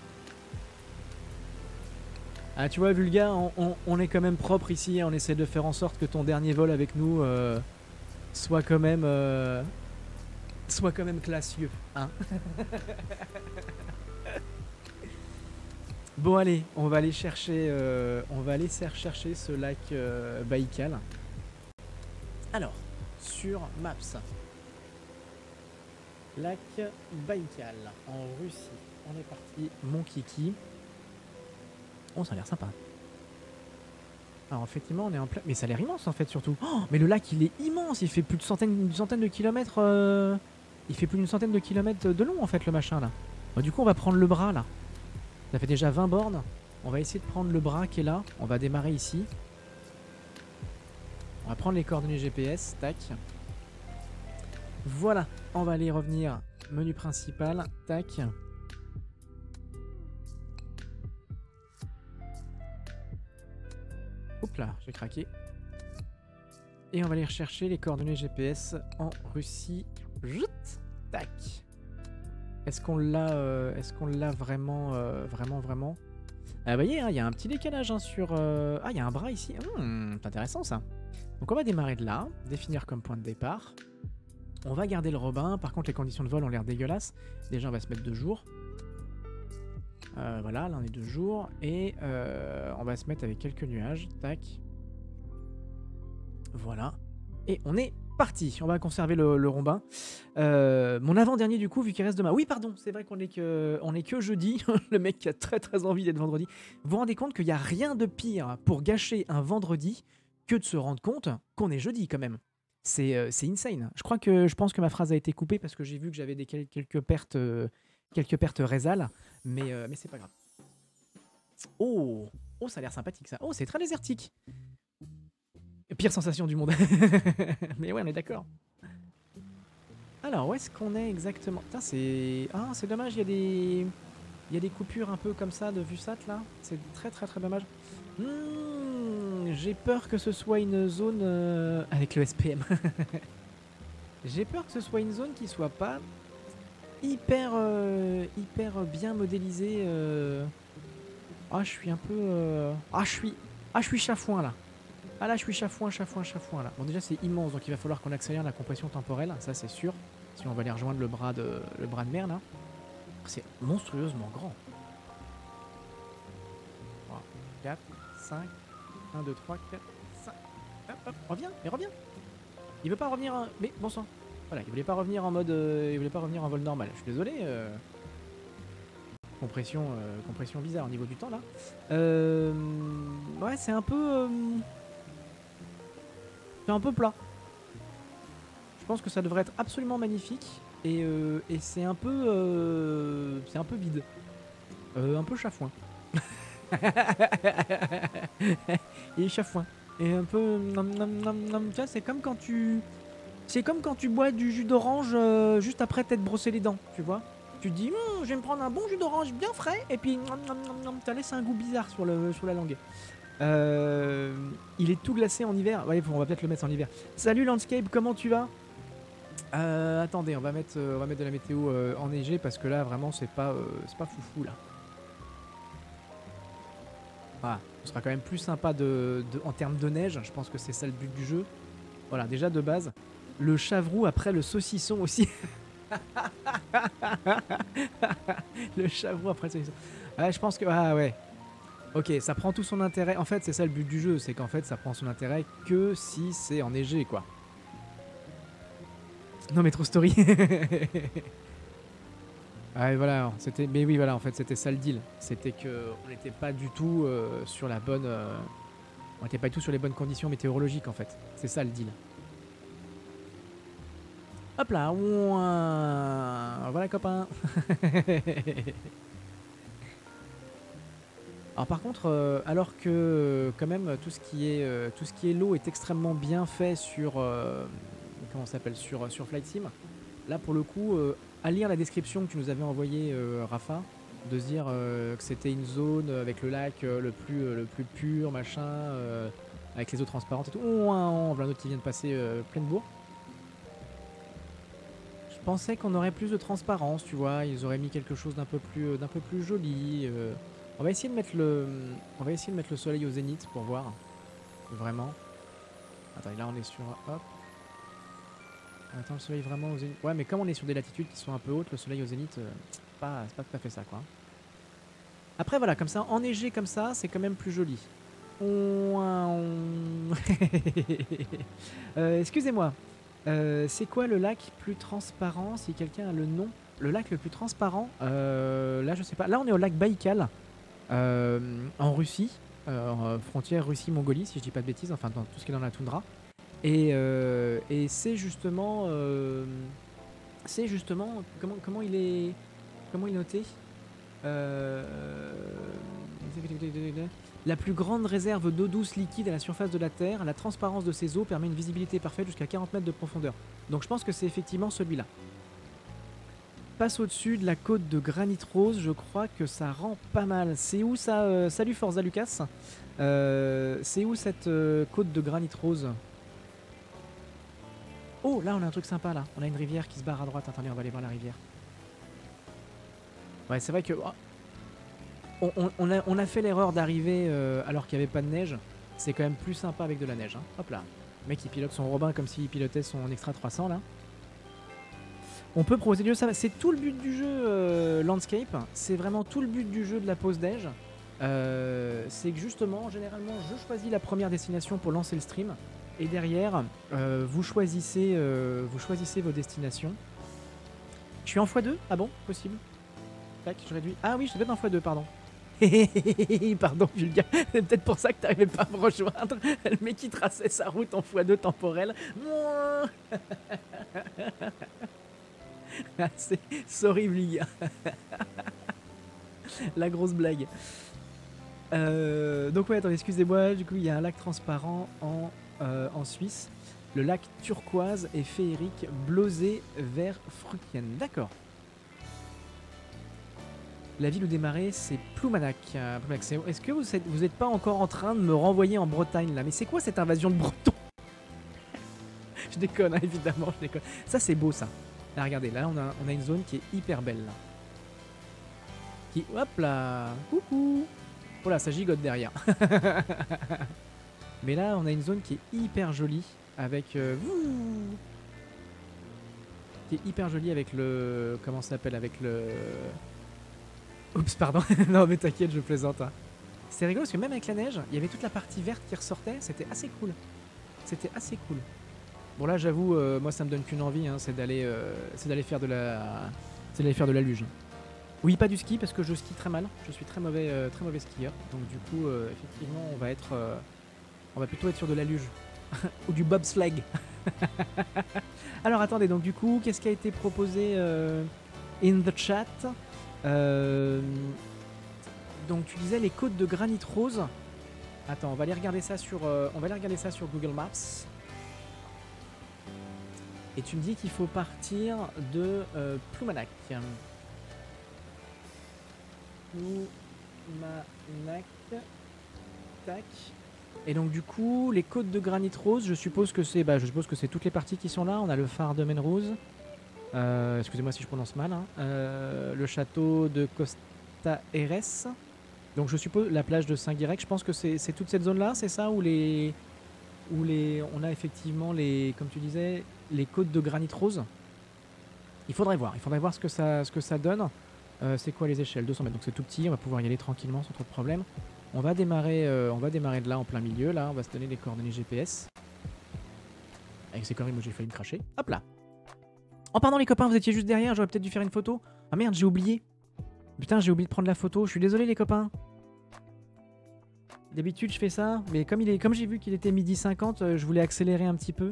Ah, tu vois, Vulga, on est quand même propre ici. On essaie de faire en sorte que ton dernier vol avec nous soit quand même classieux, hein. Bon allez, on va aller chercher ce lac Baïkal. Alors, sur Maps, lac Baïkal en Russie. on est parti, mon kiki. Oh, ça a l'air sympa. Alors effectivement, on est en plein... Mais ça a l'air immense en fait, surtout. Oh, mais le lac, il est immense. Il fait plus de une centaine de kilomètres... Il fait plus d'une centaine de kilomètres de long en fait, le machin là. Bon, du coup, on va prendre le bras là. Ça fait déjà 20 bornes. On va essayer de prendre le bras qui est là. On va démarrer ici. On va prendre les coordonnées GPS. Tac. Voilà. On va aller revenir. Menu principal. Tac. Hop là, j'ai craqué. Et on va aller rechercher les coordonnées GPS en Russie. Jout. Tac. Est-ce qu'on l'a vraiment, vraiment? Ah, vous voyez, hein, il y a un petit décalage hein, sur... Ah, il y a un bras ici. C'est intéressant ça. Donc on va démarrer de là, définir comme point de départ. On va garder le Robin. Par contre, les conditions de vol ont l'air dégueulasses. Déjà, on va se mettre 2 jours. Voilà, là on est 2 jours. Et on va se mettre avec quelques nuages. Tac. Voilà. Et on est parti. On va conserver le Robin. Mon avant-dernier du coup, vu qu'il reste demain. Oui, pardon, c'est vrai qu'on est que jeudi. Le mec qui a très envie d'être vendredi. Vous vous rendez compte qu'il n'y a rien de pire pour gâcher un vendredi que de se rendre compte qu'on est jeudi quand même. C'est insane. Je pense que ma phrase a été coupée parce que j'ai vu que j'avais quelques pertes résales, mais c'est pas grave. Oh, ça a l'air sympathique ça. Oh, c'est très désertique. Pire sensation du monde. Mais ouais, on est d'accord. Alors, où est-ce qu'on est exactement? Putain, c'est dommage, il y a des coupures un peu comme ça de VUSAT là. C'est très dommage. J'ai peur que ce soit une zone avec le SPM. J'ai peur que ce soit une zone qui soit pas hyper bien modélisée. Ah, je suis un peu... je suis chafouin là. Ah là, je suis chafouin là. Bon, déjà, c'est immense, donc il va falloir qu'on accélère la compression temporelle, ça c'est sûr. Si on va aller rejoindre le bras de mer là. C'est monstrueusement grand. 3, 4, 5, 1, 2, 3, 4, 5. Hop, reviens, mais reviens. Il veut pas revenir, mais bon sang. Voilà, il voulait pas revenir en mode... il voulait pas revenir en vol normal. Je suis désolé. Compression bizarre au niveau du temps là. Ouais, c'est un peu... c'est un peu plat. Je pense que ça devrait être absolument magnifique. Et c'est un peu... c'est un peu vide. Un peu chafouin. Il est chafouin. Et un peu... c'est comme quand tu... C'est comme quand tu bois du jus d'orange juste après t'être brossé les dents, tu vois. Tu te dis, je vais me prendre un bon jus d'orange bien frais, et puis t'as laissé un goût bizarre sur la langue. Il est tout glacé en hiver. Ouais, on va peut-être le mettre en hiver. Salut Landscape, comment tu vas? Attendez, on va mettre de la météo enneigée parce que là vraiment c'est pas foufou là. Voilà, ce sera quand même plus sympa en termes de neige. Je pense que c'est ça le but du jeu. Voilà, déjà de base. Le chavroux après le saucisson aussi. Le chavroux après le saucisson. Ouais, je pense que... Ah ouais. Ok, ça prend tout son intérêt. En fait, c'est ça le but du jeu. C'est qu'en fait, ça prend son intérêt que si c'est enneigé, quoi. Non mais trop story. Ouais, voilà, c'était... Mais oui, voilà, en fait, c'était ça le deal. C'était que on n'était pas du tout sur la bonne... On n'était pas du tout sur les bonnes conditions météorologiques, en fait. C'est ça le deal. Hop là, voilà copain. Alors par contre, alors que quand même tout ce qui est l'eau est extrêmement bien fait sur comment ça s'appelle sur Flight Sim. Là pour le coup, à lire la description que tu nous avais envoyée, Rafa, de se dire que c'était une zone avec le lac le plus pur, machin, avec les eaux transparentes et tout. Voilà un autre qui vient de passer pleine bourre. Je pensais qu'on aurait plus de transparence, tu vois, ils auraient mis quelque chose d'un peu plus joli. On va essayer de mettre le soleil au zénith pour voir. Vraiment. Attends, là on est sur... Hop. Attends, le soleil vraiment au zénith. Ouais, mais comme on est sur des latitudes qui sont un peu hautes, le soleil au zénith, c'est pas tout à fait ça, quoi. Après, voilà, comme ça, enneigé comme ça, c'est quand même plus joli. Excusez-moi. C'est quoi le lac plus transparent si quelqu'un a le nom? le lac le plus transparent, là je sais pas, là on est au lac Baïkal, en Russie, frontière Russie-Mongolie si je dis pas de bêtises, enfin dans tout ce qui est dans la toundra. Et c'est justement, comment il est noté. La plus grande réserve d'eau douce liquide à la surface de la Terre, la transparence de ces eaux permet une visibilité parfaite jusqu'à 40 mètres de profondeur. Donc je pense que c'est effectivement celui-là. Passe au-dessus de la côte de Granit Rose, je crois que ça rend pas mal. C'est où ça salut Forza Lucas. C'est où cette côte de Granit Rose? Oh, là on a un truc sympa là. On a une rivière qui se barre à droite. Attendez, on va aller voir la rivière. Ouais, c'est vrai que... on a fait l'erreur d'arriver alors qu'il n'y avait pas de neige. C'est quand même plus sympa avec de la neige. Hein. Hop là. Le mec il pilote son Robin comme s'il pilotait son Extra 300 là. On peut proposer du jeu, ça va. C'est tout le but du jeu Landscape. C'est vraiment tout le but du jeu de la pause déj. C'est que justement, généralement, je choisis la première destination pour lancer le stream. Et derrière, vous choisissez vos destinations. Je suis en x2? Ah bon? Possible. Tac, je réduis. Ah oui, je devais être en x2, pardon. Pardon, Julien. C'est peut-être pour ça que t'arrivais pas à me rejoindre. Le mec qui traçait sa route en x2 temporel. C'est horrible, les gars. La grosse blague. Donc ouais, attendez, excusez-moi. Du coup, il y a un lac transparent en Suisse. Le lac turquoise et féerique Blosé vers Fructienne. D'accord. La ville où démarrer, c'est Ploumanac. Est-ce que vous êtes pas encore en train de me renvoyer en Bretagne là? Mais c'est quoi cette invasion de Bretons? Je déconne, hein, évidemment, je déconne. Ça, c'est beau, ça. Là, regardez, là, on a une zone qui est hyper belle, là. Qui, hop là, coucou. Oh là, ça gigote derrière. Mais là, on a une zone qui est hyper jolie, avec... qui est hyper jolie avec le... Comment ça s'appelle? Avec le... Oups, pardon. Non, mais t'inquiète, je plaisante. Hein. C'est rigolo, parce que même avec la neige, il y avait toute la partie verte qui ressortait. C'était assez cool. C'était assez cool. Bon là j'avoue, moi ça me donne qu'une envie, hein, c'est d'aller faire de la luge. Oui, pas du ski parce que je skie très mal, je suis très mauvais skieur. Donc du coup effectivement on va plutôt être sur de la luge ou du bobsleigh. Alors attendez, donc du coup qu'est-ce qui a été proposé in the chat? Donc tu disais les côtes de Granit Rose. Attends, on va aller regarder ça sur Google Maps. Et tu me dis qu'il faut partir de Ploumanac. Ploumanac. Tac. Et donc du coup, les côtes de Granit Rose, je suppose que c'est toutes les parties qui sont là. On a le phare de Menrose. Excusez-moi si je prononce mal. Hein. Le château de Costa Heres. Donc je suppose la plage de Saint-Guirec. Je pense que c'est toute cette zone-là, c'est ça, on a effectivement comme tu disais, les côtes de Granit Rose. Il faudrait voir ce que ça donne. C'est quoi les échelles? 200 mètres, donc c'est tout petit, on va pouvoir y aller tranquillement sans trop de problème. On va démarrer de là en plein milieu, là, on va se donner les coordonnées GPS. Avec ces conneries, moi j'ai failli me cracher. Hop là. Oh pardon les copains, vous étiez juste derrière, j'aurais peut-être dû faire une photo. Ah merde, j'ai oublié. Putain, j'ai oublié de prendre la photo, je suis désolé les copains. D'habitude je fais ça, mais comme j'ai vu qu'il était 12h50, je voulais accélérer un petit peu.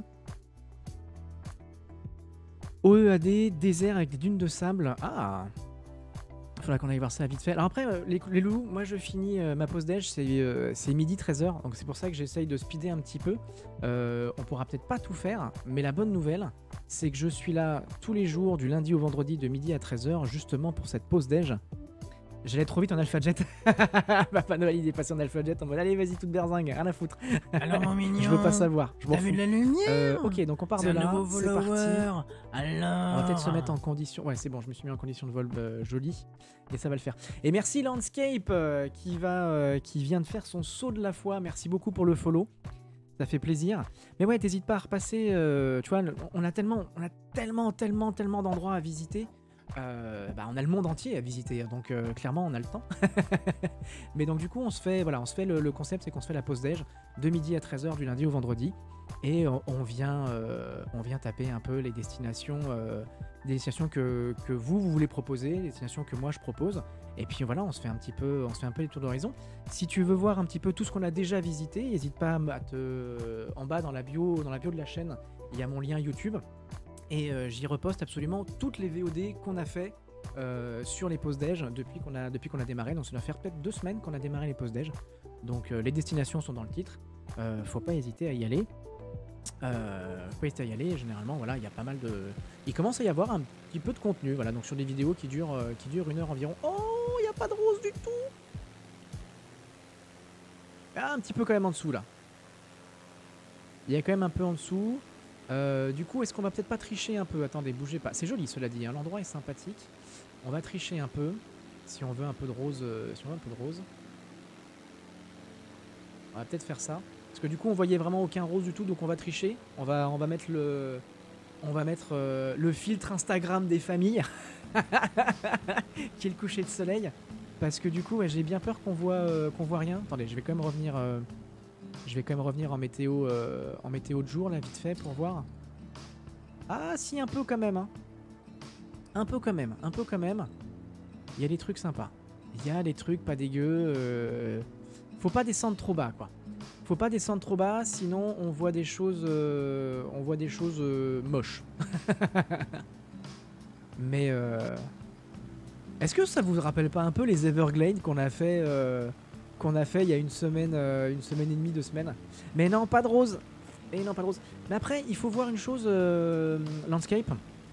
OEAD, désert avec des dunes de sable. Ah, faudra qu'on aille voir ça vite fait. Alors après, les loulous, moi je finis ma pause déj, c'est midi 13h, donc c'est pour ça que j'essaye de speeder un petit peu. On pourra peut-être pas tout faire, mais la bonne nouvelle, c'est que je suis là tous les jours, du lundi au vendredi, de midi à 13h, justement pour cette pause déj. J'allais trop vite en Alpha Jet. Papa Noël il est passé en Alpha Jet en mode allez vas-y toute berzingue, rien à foutre. Alors mon mignon, je veux pas savoir. T'as vu de la lumière? Ok, donc on part de là, c'est parti. Alors... On va peut-être se mettre en condition. Ouais c'est bon, je me suis mis en condition de vol jolie. Et ça va le faire. Et merci Landscape qui vient de faire son saut de la foi. Merci beaucoup pour le follow. Ça fait plaisir. Mais ouais, t'hésites pas à repasser. Tu vois, on a tellement d'endroits à visiter. on a le monde entier à visiter, donc clairement on a le temps. Mais donc du coup on se fait le concept, c'est qu'on se fait la pause déj de midi à 13h du lundi au vendredi, et on vient taper un peu les destinations que vous voulez proposer, les destinations que moi je propose, et puis voilà, on se fait un peu les tours d'horizon. Si tu veux voir un petit peu tout ce qu'on a déjà visité, n'hésite pas en bas dans la bio de la chaîne, il y a mon lien YouTube. Et j'y reposte absolument toutes les VOD qu'on a fait sur les pauses déj depuis qu'on a démarré. Donc ça doit faire peut-être 2 semaines qu'on a démarré les pauses déj. Donc les destinations sont dans le titre. Faut pas hésiter à y aller. Généralement, voilà, il y a pas mal de... Il commence à y avoir un petit peu de contenu. Voilà, donc sur des vidéos qui durent 1 heure environ. Oh, il n'y a pas de rose du tout. Ah, un petit peu quand même en dessous là. Il y a quand même un peu en dessous. Du coup, est-ce qu'on va peut-être pas tricher un peu? Attendez, bougez pas. C'est joli, cela dit, hein. L'endroit est sympathique. On va tricher un peu, si on veut un peu de rose. On va peut-être faire ça. Parce que du coup, on voyait vraiment aucun rose du tout, donc on va tricher. On va mettre le filtre Instagram des familles, qui est le coucher de soleil. Parce que du coup, ouais, j'ai bien peur qu'on voit rien. Attendez, je vais quand même revenir. En météo de jour, là, vite fait, pour voir. Ah, si, un peu quand même, hein. Un peu quand même. Il y a des trucs sympas. Il y a des trucs pas dégueux. Faut pas descendre trop bas, quoi. Faut pas descendre trop bas, sinon on voit des choses, moches. Mais est-ce que ça vous rappelle pas un peu les Everglades qu'on a fait il y a une semaine et demie, 2 semaines? Mais non, pas de rose. Mais après, il faut voir une chose, Landscape.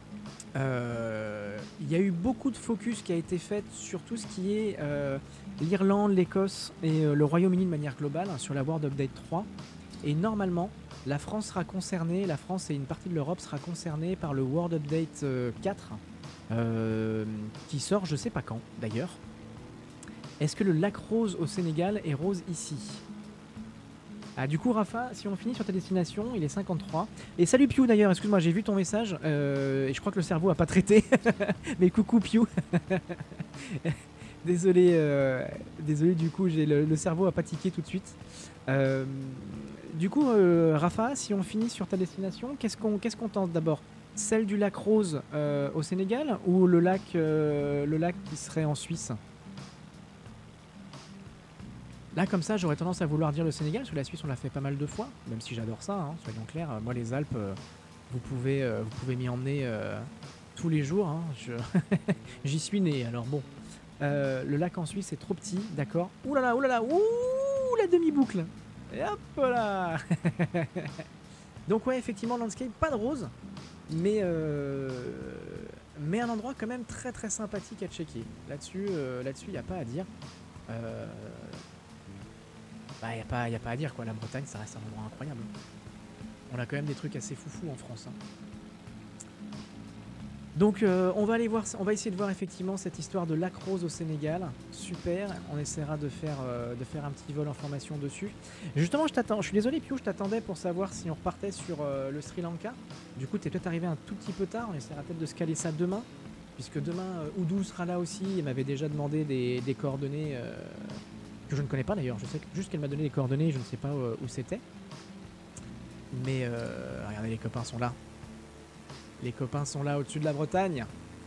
Il y a eu beaucoup de focus qui a été fait sur tout ce qui est l'Irlande, l'Écosse et le Royaume-Uni de manière globale, hein, sur la World Update 3. Et normalement, la France sera concernée, la France et une partie de l'Europe sera concernée par le World Update 4, qui sort je sais pas quand d'ailleurs. Est-ce que le lac rose au Sénégal est rose ici? Ah, du coup, Rafa, si on finit sur ta destination, il est 53. Et salut Piu d'ailleurs, excuse-moi, j'ai vu ton message et je crois que le cerveau a pas traité. Mais coucou Piu. Désolé, du coup, j'ai le cerveau a pas tiqué tout de suite. Du coup, Rafa, si on finit sur ta destination, qu'est-ce qu'on tente d'abord? Celle du lac Rose au Sénégal ou le lac qui serait en Suisse? Là, comme ça, j'aurais tendance à vouloir dire le Sénégal, parce que la Suisse, on l'a fait pas mal de fois, même si j'adore ça, hein, soyons clairs. Moi, les Alpes, vous pouvez m'y emmener tous les jours. Hein, j'y suis né, alors bon. Le lac en Suisse est trop petit, d'accord. Ouh là là, ouh, la demi-boucle. Et hop là. Donc ouais, effectivement, landscape, pas de rose, mais un endroit quand même très très sympathique à checker. Là-dessus, il n'y a pas à dire. Bah, y a pas à dire, quoi. La Bretagne, ça reste un endroit incroyable. On a quand même des trucs assez foufous en France, hein. Donc on va essayer de voir effectivement cette histoire de lac rose au Sénégal. Super, on essaiera de faire un petit vol en formation dessus. Justement, je suis désolé Pio, je t'attendais pour savoir si on repartait sur le Sri Lanka. Du coup, t'es peut-être arrivé un tout petit peu tard, on essaiera peut-être de se caler ça demain. Puisque demain, Oudou sera là aussi, elle m'avait déjà demandé des coordonnées que je ne connais pas d'ailleurs. Je sais juste qu'elle m'a donné des coordonnées, je ne sais pas où c'était. Mais regardez, les copains sont là. Les copains sont là au-dessus de la Bretagne.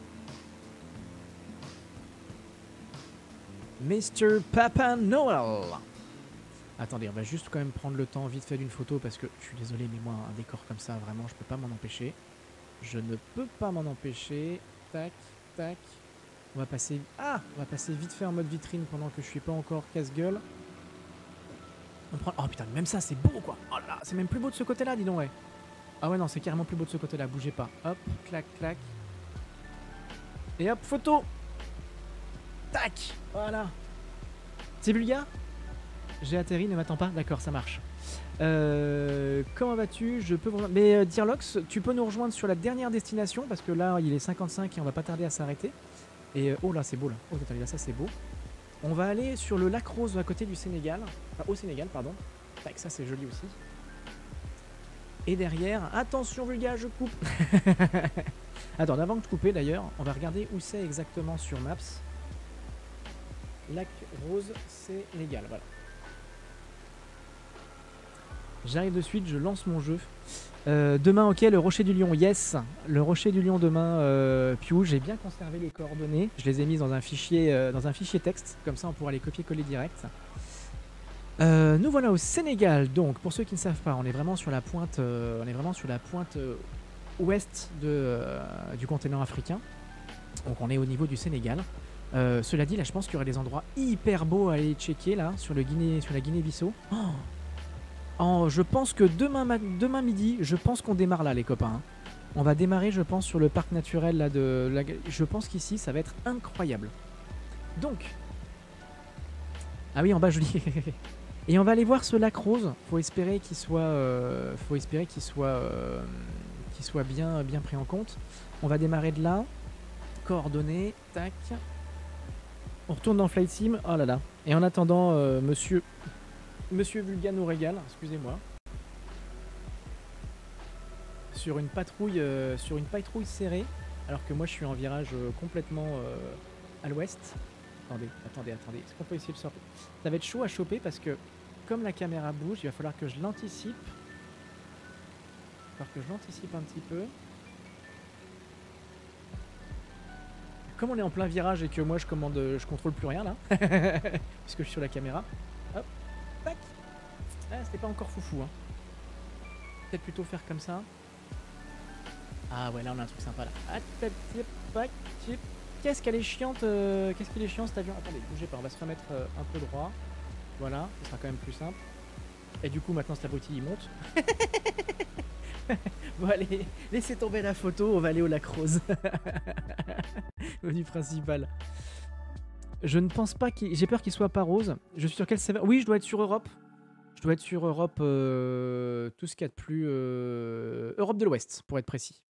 Mr. Papa Noel. Attendez, on va juste quand même prendre le temps vite fait d'une photo parce que je suis désolé, mais moi, un décor comme ça, vraiment, je peux pas m'en empêcher. Je ne peux pas m'en empêcher. Tac, tac. On va passer vite fait en mode vitrine pendant que je suis pas encore casse-gueule. On prend... Oh putain, même ça, c'est beau, quoi. Oh là, c'est même plus beau de ce côté-là, dis donc, ouais. Ah ouais, non, c'est carrément plus beau de ce côté-là, bougez pas. Hop, clac, clac. Et hop, photo. Tac, voilà. C'est Bulga? J'ai atterri, ne m'attends pas. D'accord, ça marche. Comment vas-tu? Je peux vous... Mais Dirlox, tu peux nous rejoindre sur la dernière destination parce que là, il est 55 et on va pas tarder à s'arrêter. Et oh là, c'est beau là. Oh, attendez, là, ça c'est beau. On va aller sur le lac Rose à côté du Sénégal. Enfin, au Sénégal, pardon. Tac, ça c'est joli aussi. Et derrière, attention Vulga, je coupe. Attends, avant de couper d'ailleurs, on va regarder où c'est exactement sur Maps. Lac Rose, Sénégal, voilà. J'arrive de suite, je lance mon jeu. Demain, ok, le Rocher du Lion, yes. Le Rocher du Lion demain, Piou, j'ai bien conservé les coordonnées. Je les ai mises dans un fichier texte, comme ça on pourra les copier-coller direct. Nous voilà au Sénégal, donc pour ceux qui ne savent pas, on est vraiment sur la pointe, ouest du continent africain. Donc on est au niveau du Sénégal. Cela dit, là je pense qu'il y aurait des endroits hyper beaux à aller checker là, sur la Guinée-Bissau. Je pense que demain midi, je pense qu'on démarre là les copains. On va démarrer je pense sur le parc naturel là je pense qu'ici ça va être incroyable. Donc, ah oui en bas je dis. Et on va aller voir ce lac rose. Faut espérer qu'il soit, bien pris en compte. On va démarrer de là. Coordonnées, tac. On retourne dans Flight Sim. Oh là là. Et en attendant, Monsieur Vulga nous régale. Excusez-moi. Sur une patrouille serrée, alors que moi je suis en virage complètement à l'ouest. Attendez. Est-ce qu'on peut essayer de sortir? Ça va être chaud à choper parce que comme la caméra bouge, il va falloir que je l'anticipe. Un petit peu. Comme on est en plein virage et que moi je contrôle plus rien là, puisque je suis sur la caméra. Hop, tac. Ah, c'était pas encore foufou. Hein. Peut-être plutôt faire comme ça. Ah ouais, là on a un truc sympa là. Qu'est-ce qu'elle est chiante, cet avion. Attendez, bougez pas, on va se remettre un peu droit. Voilà, ce sera quand même plus simple. Et du coup, maintenant, cet abruti, il monte. Bon, allez, laissez tomber la photo, on va aller au lac rose. Menu principal. Je ne pense pas qu'il... J'ai peur qu'il soit pas rose. Je suis sur quel serveur? Oui, je dois être sur Europe. Je dois être sur Europe, tout ce qu'il y a de plus... Europe de l'Ouest, pour être précis.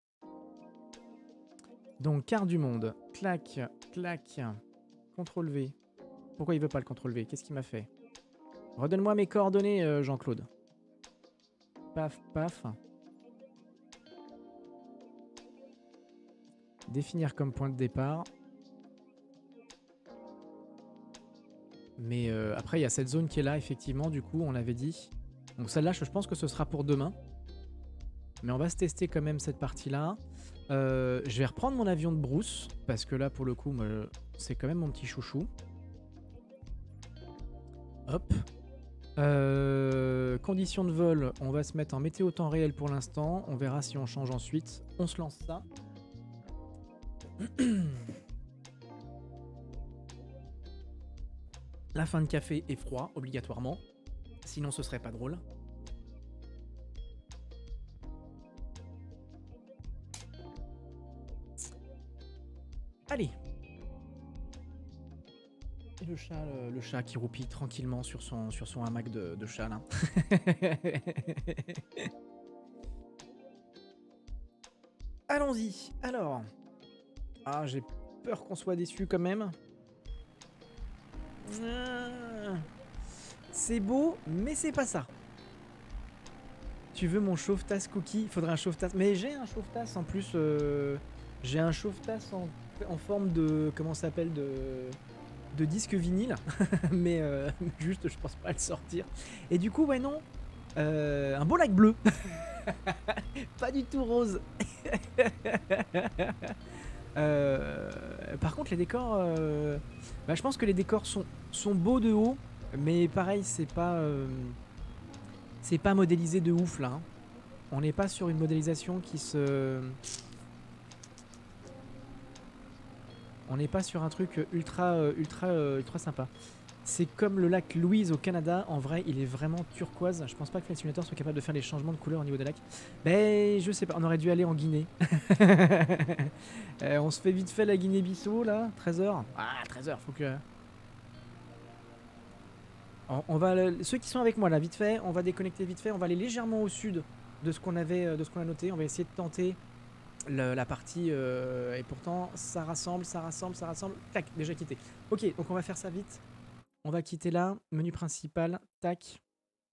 Donc, quart du monde. Clac, clac. CTRL V. Pourquoi il veut pas le CTRL V? Qu'est-ce qu'il m'a fait? Redonne-moi mes coordonnées, Jean-Claude. Paf, paf. Définir comme point de départ. Mais après, il y a cette zone qui est là, effectivement, du coup, on l'avait dit. Donc celle-là, je pense que ce sera pour demain. Mais on va se tester quand même cette partie-là. Je vais reprendre mon avion de brousse, parce que là, pour le coup, c'est quand même mon petit chouchou. Hop. Conditions de vol, on va se mettre en météo temps réel pour l'instant. On verra si on change ensuite. On se lance ça. La fin de café est froid, obligatoirement. Sinon, ce serait pas drôle. Allez. Et le chat qui roupille tranquillement sur son hamac de chat, là. Allons-y. Alors. Ah, j'ai peur qu'on soit déçu quand même. C'est beau, mais c'est pas ça. Tu veux mon chauffe-tasse cookie? Il faudrait un chauffe-tasse. Mais j'ai un chauffe-tasse en plus. J'ai un chauffe-tasse en forme de... Comment ça s'appelle? De disque vinyle. Mais juste, je pense pas à le sortir. Et du coup, ouais, non. Un beau lac bleu. Pas du tout rose. Par contre, les décors... je pense que les décors sont beaux de haut. Mais pareil, c'est pas modélisé de ouf là. Hein. On n'est pas sur une modélisation qui se... On n'est pas sur un truc ultra sympa. C'est comme le lac Louise au Canada. En vrai, il est vraiment turquoise. Je pense pas que Flight Simulator soit capable de faire des changements de couleur au niveau des lacs. Ben, je sais pas. On aurait dû aller en Guinée. On se fait vite fait la Guinée-Bissau, là. 13h. Ah, 13h, faut que... On va... Ceux qui sont avec moi, là, vite fait, on va déconnecter vite fait. On va aller légèrement au sud de ce qu'on avait, de ce qu'on a noté. On va essayer de tenter la partie... et pourtant, ça rassemble. Tac, déjà quitté. Ok, donc on va faire ça vite. On va quitter là, menu principal, tac.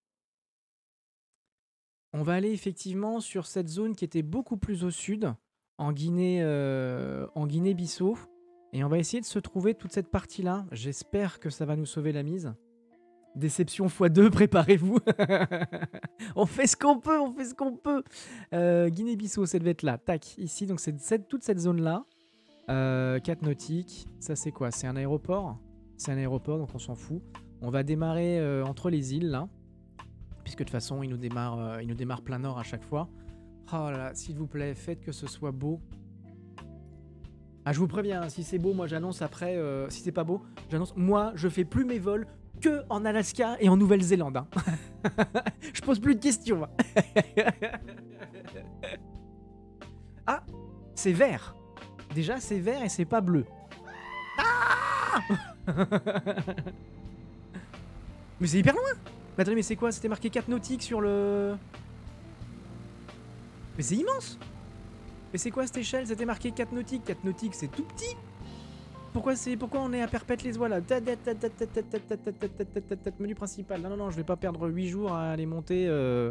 On va aller effectivement sur cette zone qui était beaucoup plus au sud. en Guinée-Bissau. Et on va essayer de se trouver toute cette partie-là. J'espère que ça va nous sauver la mise. Déception x2, préparez-vous. On fait ce qu'on peut, on fait ce qu'on peut. Guinée-Bissau, ça devait être là. Tac, ici, donc c'est toute cette zone-là. 4 nautiques. Ça, c'est quoi? C'est un aéroport? C'est un aéroport, donc on s'en fout. On va démarrer entre les îles, là. Puisque de toute façon, il nous démarre plein nord à chaque fois. Oh là là, s'il vous plaît, faites que ce soit beau. Ah, je vous préviens, si c'est beau, moi j'annonce après. Si c'est pas beau, j'annonce. Moi, je fais plus mes vols que en Alaska et en Nouvelle-Zélande. Hein. Je pose plus de questions. Ah, c'est vert. Déjà, c'est vert et c'est pas bleu. Ah mais c'est hyper loin. Mais attendez, mais c'est quoi? C'était marqué 4 nautiques sur le... Mais c'est immense. Mais c'est quoi cette échelle? C'était marqué 4 nautiques. 4 nautiques, c'est tout petit. Pourquoi on est à perpète les oies là? Menu principal. Non, non, non, je vais pas perdre 8 jours à aller monter.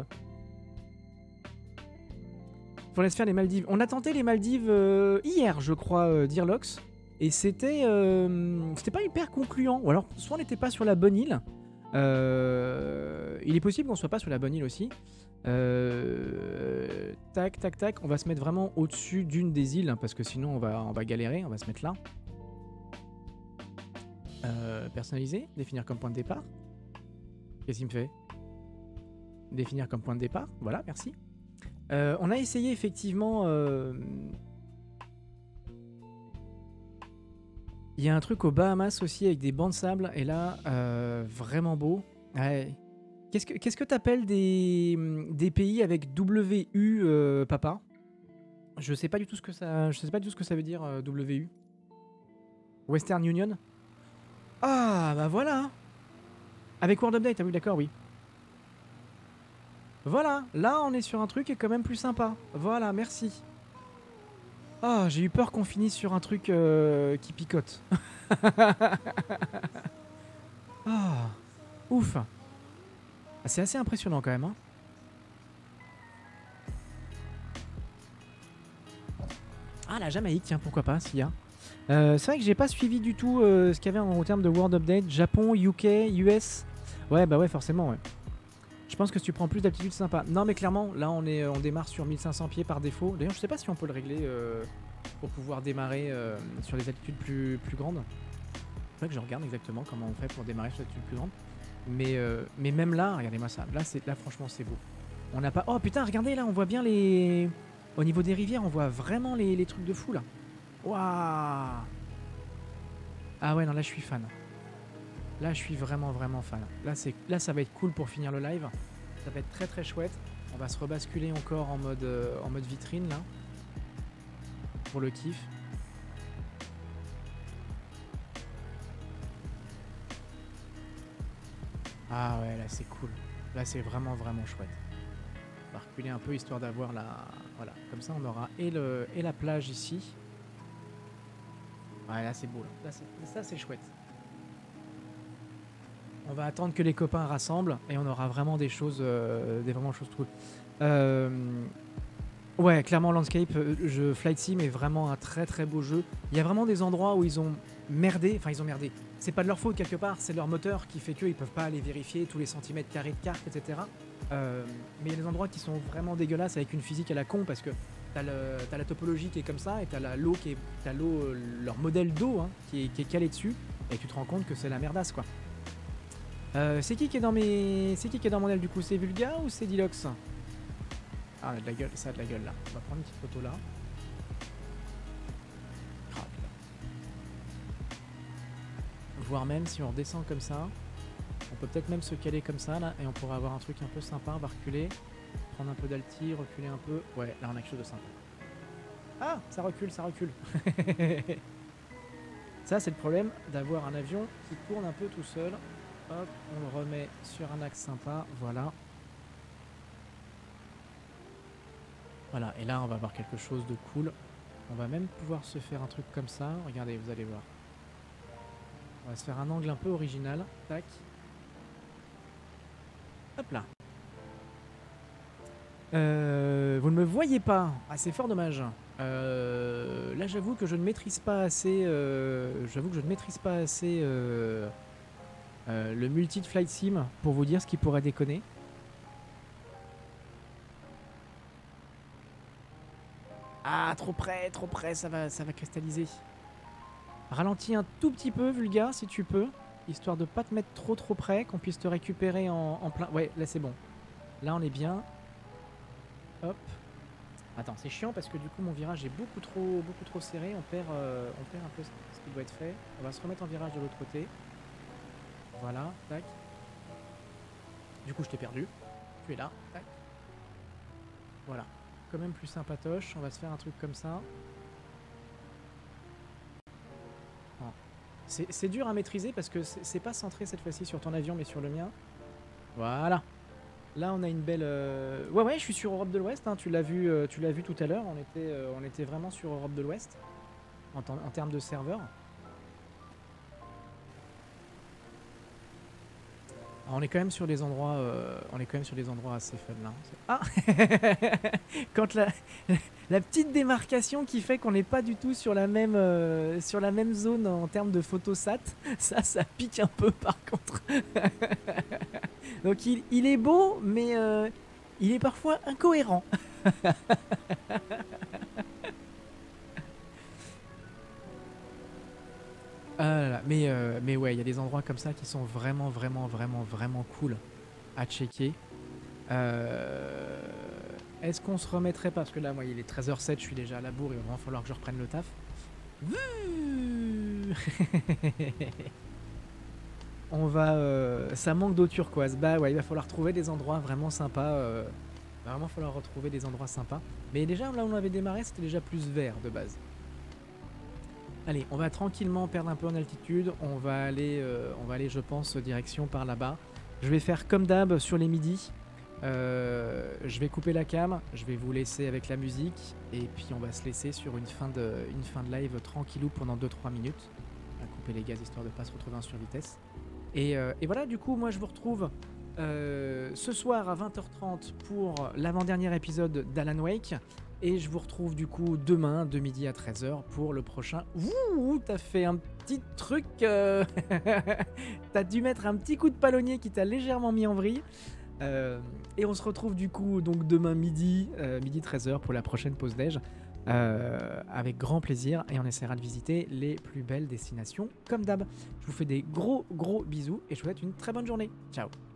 Faut laisser faire les Maldives. On a tenté les Maldives hier, je crois, Dirlox. Et c'était pas hyper concluant. Ou alors, soit on n'était pas sur la bonne île. Il est possible qu'on soit pas sur la bonne île aussi. Tac, tac, tac. On va se mettre vraiment au-dessus d'une des îles, hein, parce que sinon on va galérer. On va se mettre là. Personnaliser, définir comme point de départ. Qu'est-ce qu'il me fait? Définir comme point de départ. Voilà, merci. On a essayé effectivement. Il y a un truc aux Bahamas aussi avec des bancs de sable. Et là, vraiment beau. Ouais. Qu'est-ce que t'appelles des pays avec WU, papa? Je sais pas du tout ce que ça. Je sais pas du tout ce que ça veut dire WU. Western Union. Ah bah voilà. Avec World Update, ah oui d'accord, oui. Voilà, là on est sur un truc qui est quand même plus sympa. Voilà, merci. Ah, j'ai eu peur qu'on finisse sur un truc qui picote. Ah, ouf. Ah, c'est assez impressionnant quand même. Hein. Ah, la Jamaïque, tiens, pourquoi pas, s'il y a. C'est vrai que j'ai pas suivi du tout ce qu'il y avait en termes de World Update. Japon, UK, US. Ouais, bah ouais, forcément, ouais. Je pense que si tu prends plus d'altitude, c'est sympa. Non, mais clairement, là, on démarre sur 1500 pieds par défaut. D'ailleurs, je sais pas si on peut le régler pour pouvoir démarrer sur les altitudes plus grandes. C'est vrai que je regarde exactement comment on fait pour démarrer sur les altitudes plus grandes. Mais même là, regardez-moi ça. Là, franchement, c'est beau. On n'a pas... Oh putain, regardez, là, on voit bien les... Au niveau des rivières, on voit vraiment les trucs de fou, là. Waouh! Ah ouais, non, là, je suis fan. Là, je suis vraiment fan. Là, ça va être cool pour finir le live. Ça va être très très chouette. On va se rebasculer encore en mode vitrine, là. Pour le kiff. Ah ouais, là, c'est cool. Là, c'est vraiment chouette. On va reculer un peu, histoire d'avoir la... Voilà, comme ça, on aura et la plage ici. Ouais, là, c'est beau. Là, ça, c'est chouette. On va attendre que les copains rassemblent et on aura vraiment des choses cool. Ouais, clairement Landscape, Flight Sim est vraiment un très très beau jeu. Il y a vraiment des endroits où ils ont merdé, enfin ils ont merdé. C'est pas de leur faute quelque part, c'est leur moteur qui fait qu'ils peuvent pas aller vérifier tous les centimètres carrés de carte, etc. Mais il y a des endroits qui sont vraiment dégueulasses avec une physique à la con parce que t'as la topologie qui est comme ça et t'as leur modèle d'eau hein, qui est calé dessus et tu te rends compte que c'est la merdasse quoi. C'est qui est dans mon aile du coup? C'est Vulga ou c'est Dilox? Ah, de la gueule, ça a de la gueule là. On va prendre une petite photo là. Ah, voire même si on redescend comme ça, on peut peut-être même se caler comme ça là et on pourrait avoir un truc un peu sympa. On va reculer, prendre un peu d'alti, reculer un peu. Ouais, là on a quelque chose de sympa. Ah, ça recule, ça recule. Ça c'est le problème d'avoir un avion qui tourne un peu tout seul. Hop, on le remet sur un axe sympa, voilà. Voilà, et là on va avoir quelque chose de cool. On va même pouvoir se faire un truc comme ça. Regardez, vous allez voir. On va se faire un angle un peu original. Tac. Hop là. Vous ne me voyez pas. Ah, c'est fort dommage. Là, j'avoue que je ne maîtrise pas assez. Le multi de Flight Sim pour vous dire ce qui pourrait déconner. Ah, trop près, ça va cristalliser. Ralentis un tout petit peu, Vulga, si tu peux, histoire de pas te mettre trop près, qu'on puisse te récupérer en plein. Ouais, là c'est bon. Là on est bien. Hop. Attends, c'est chiant parce que du coup mon virage est beaucoup trop serré. On perd un peu ce qui doit être fait. On va se remettre en virage de l'autre côté. Voilà, tac. Du coup je t'ai perdu. Tu es là, tac. Voilà. Quand même plus sympatoche. On va se faire un truc comme ça. C'est dur à maîtriser parce que c'est pas centré cette fois-ci sur ton avion mais sur le mien. Voilà. Là on a une belle... Ouais, je suis sur Europe de l'Ouest, hein. Tu l'as vu tout à l'heure. On était vraiment sur Europe de l'Ouest en termes de serveur. On est quand même sur des endroits, assez fun là. Ah quand la petite démarcation qui fait qu'on n'est pas du tout sur la même zone en termes de photosat, ça pique un peu par contre. Donc il est beau, mais il est parfois incohérent. Mais ouais, il y a des endroits comme ça qui sont vraiment cool à checker. Est-ce qu'on se remettrait pas, parce que là, moi, il est 13h07, je suis déjà à la bourre, il va vraiment falloir que je reprenne le taf. On va... ça manque d'eau turquoise. Bah ouais, il va falloir trouver des endroits vraiment sympas. Il va vraiment falloir retrouver des endroits sympas. Mais déjà, là où on avait démarré, c'était déjà plus vert de base. Allez, on va tranquillement perdre un peu en altitude. On va aller, je pense, direction par là-bas. Je vais faire comme d'hab sur les midis. Je vais couper la cam. Je vais vous laisser avec la musique. Et puis on va se laisser sur une fin de live tranquillou pendant 2-3 minutes. On va couper les gaz histoire de ne pas se retrouver en survitesse. Et voilà, du coup, moi je vous retrouve ce soir à 20h30 pour l'avant-dernier épisode d'Alan Wake. Et je vous retrouve du coup demain de midi à 13h pour le prochain. Ouh, t'as fait un petit truc. T'as dû mettre un petit coup de palonnier qui t'a légèrement mis en vrille. Et on se retrouve du coup donc demain midi 13h pour la prochaine pause déj. Avec grand plaisir. Et on essaiera de visiter les plus belles destinations comme d'hab. Je vous fais des gros bisous et je vous souhaite une très bonne journée. Ciao.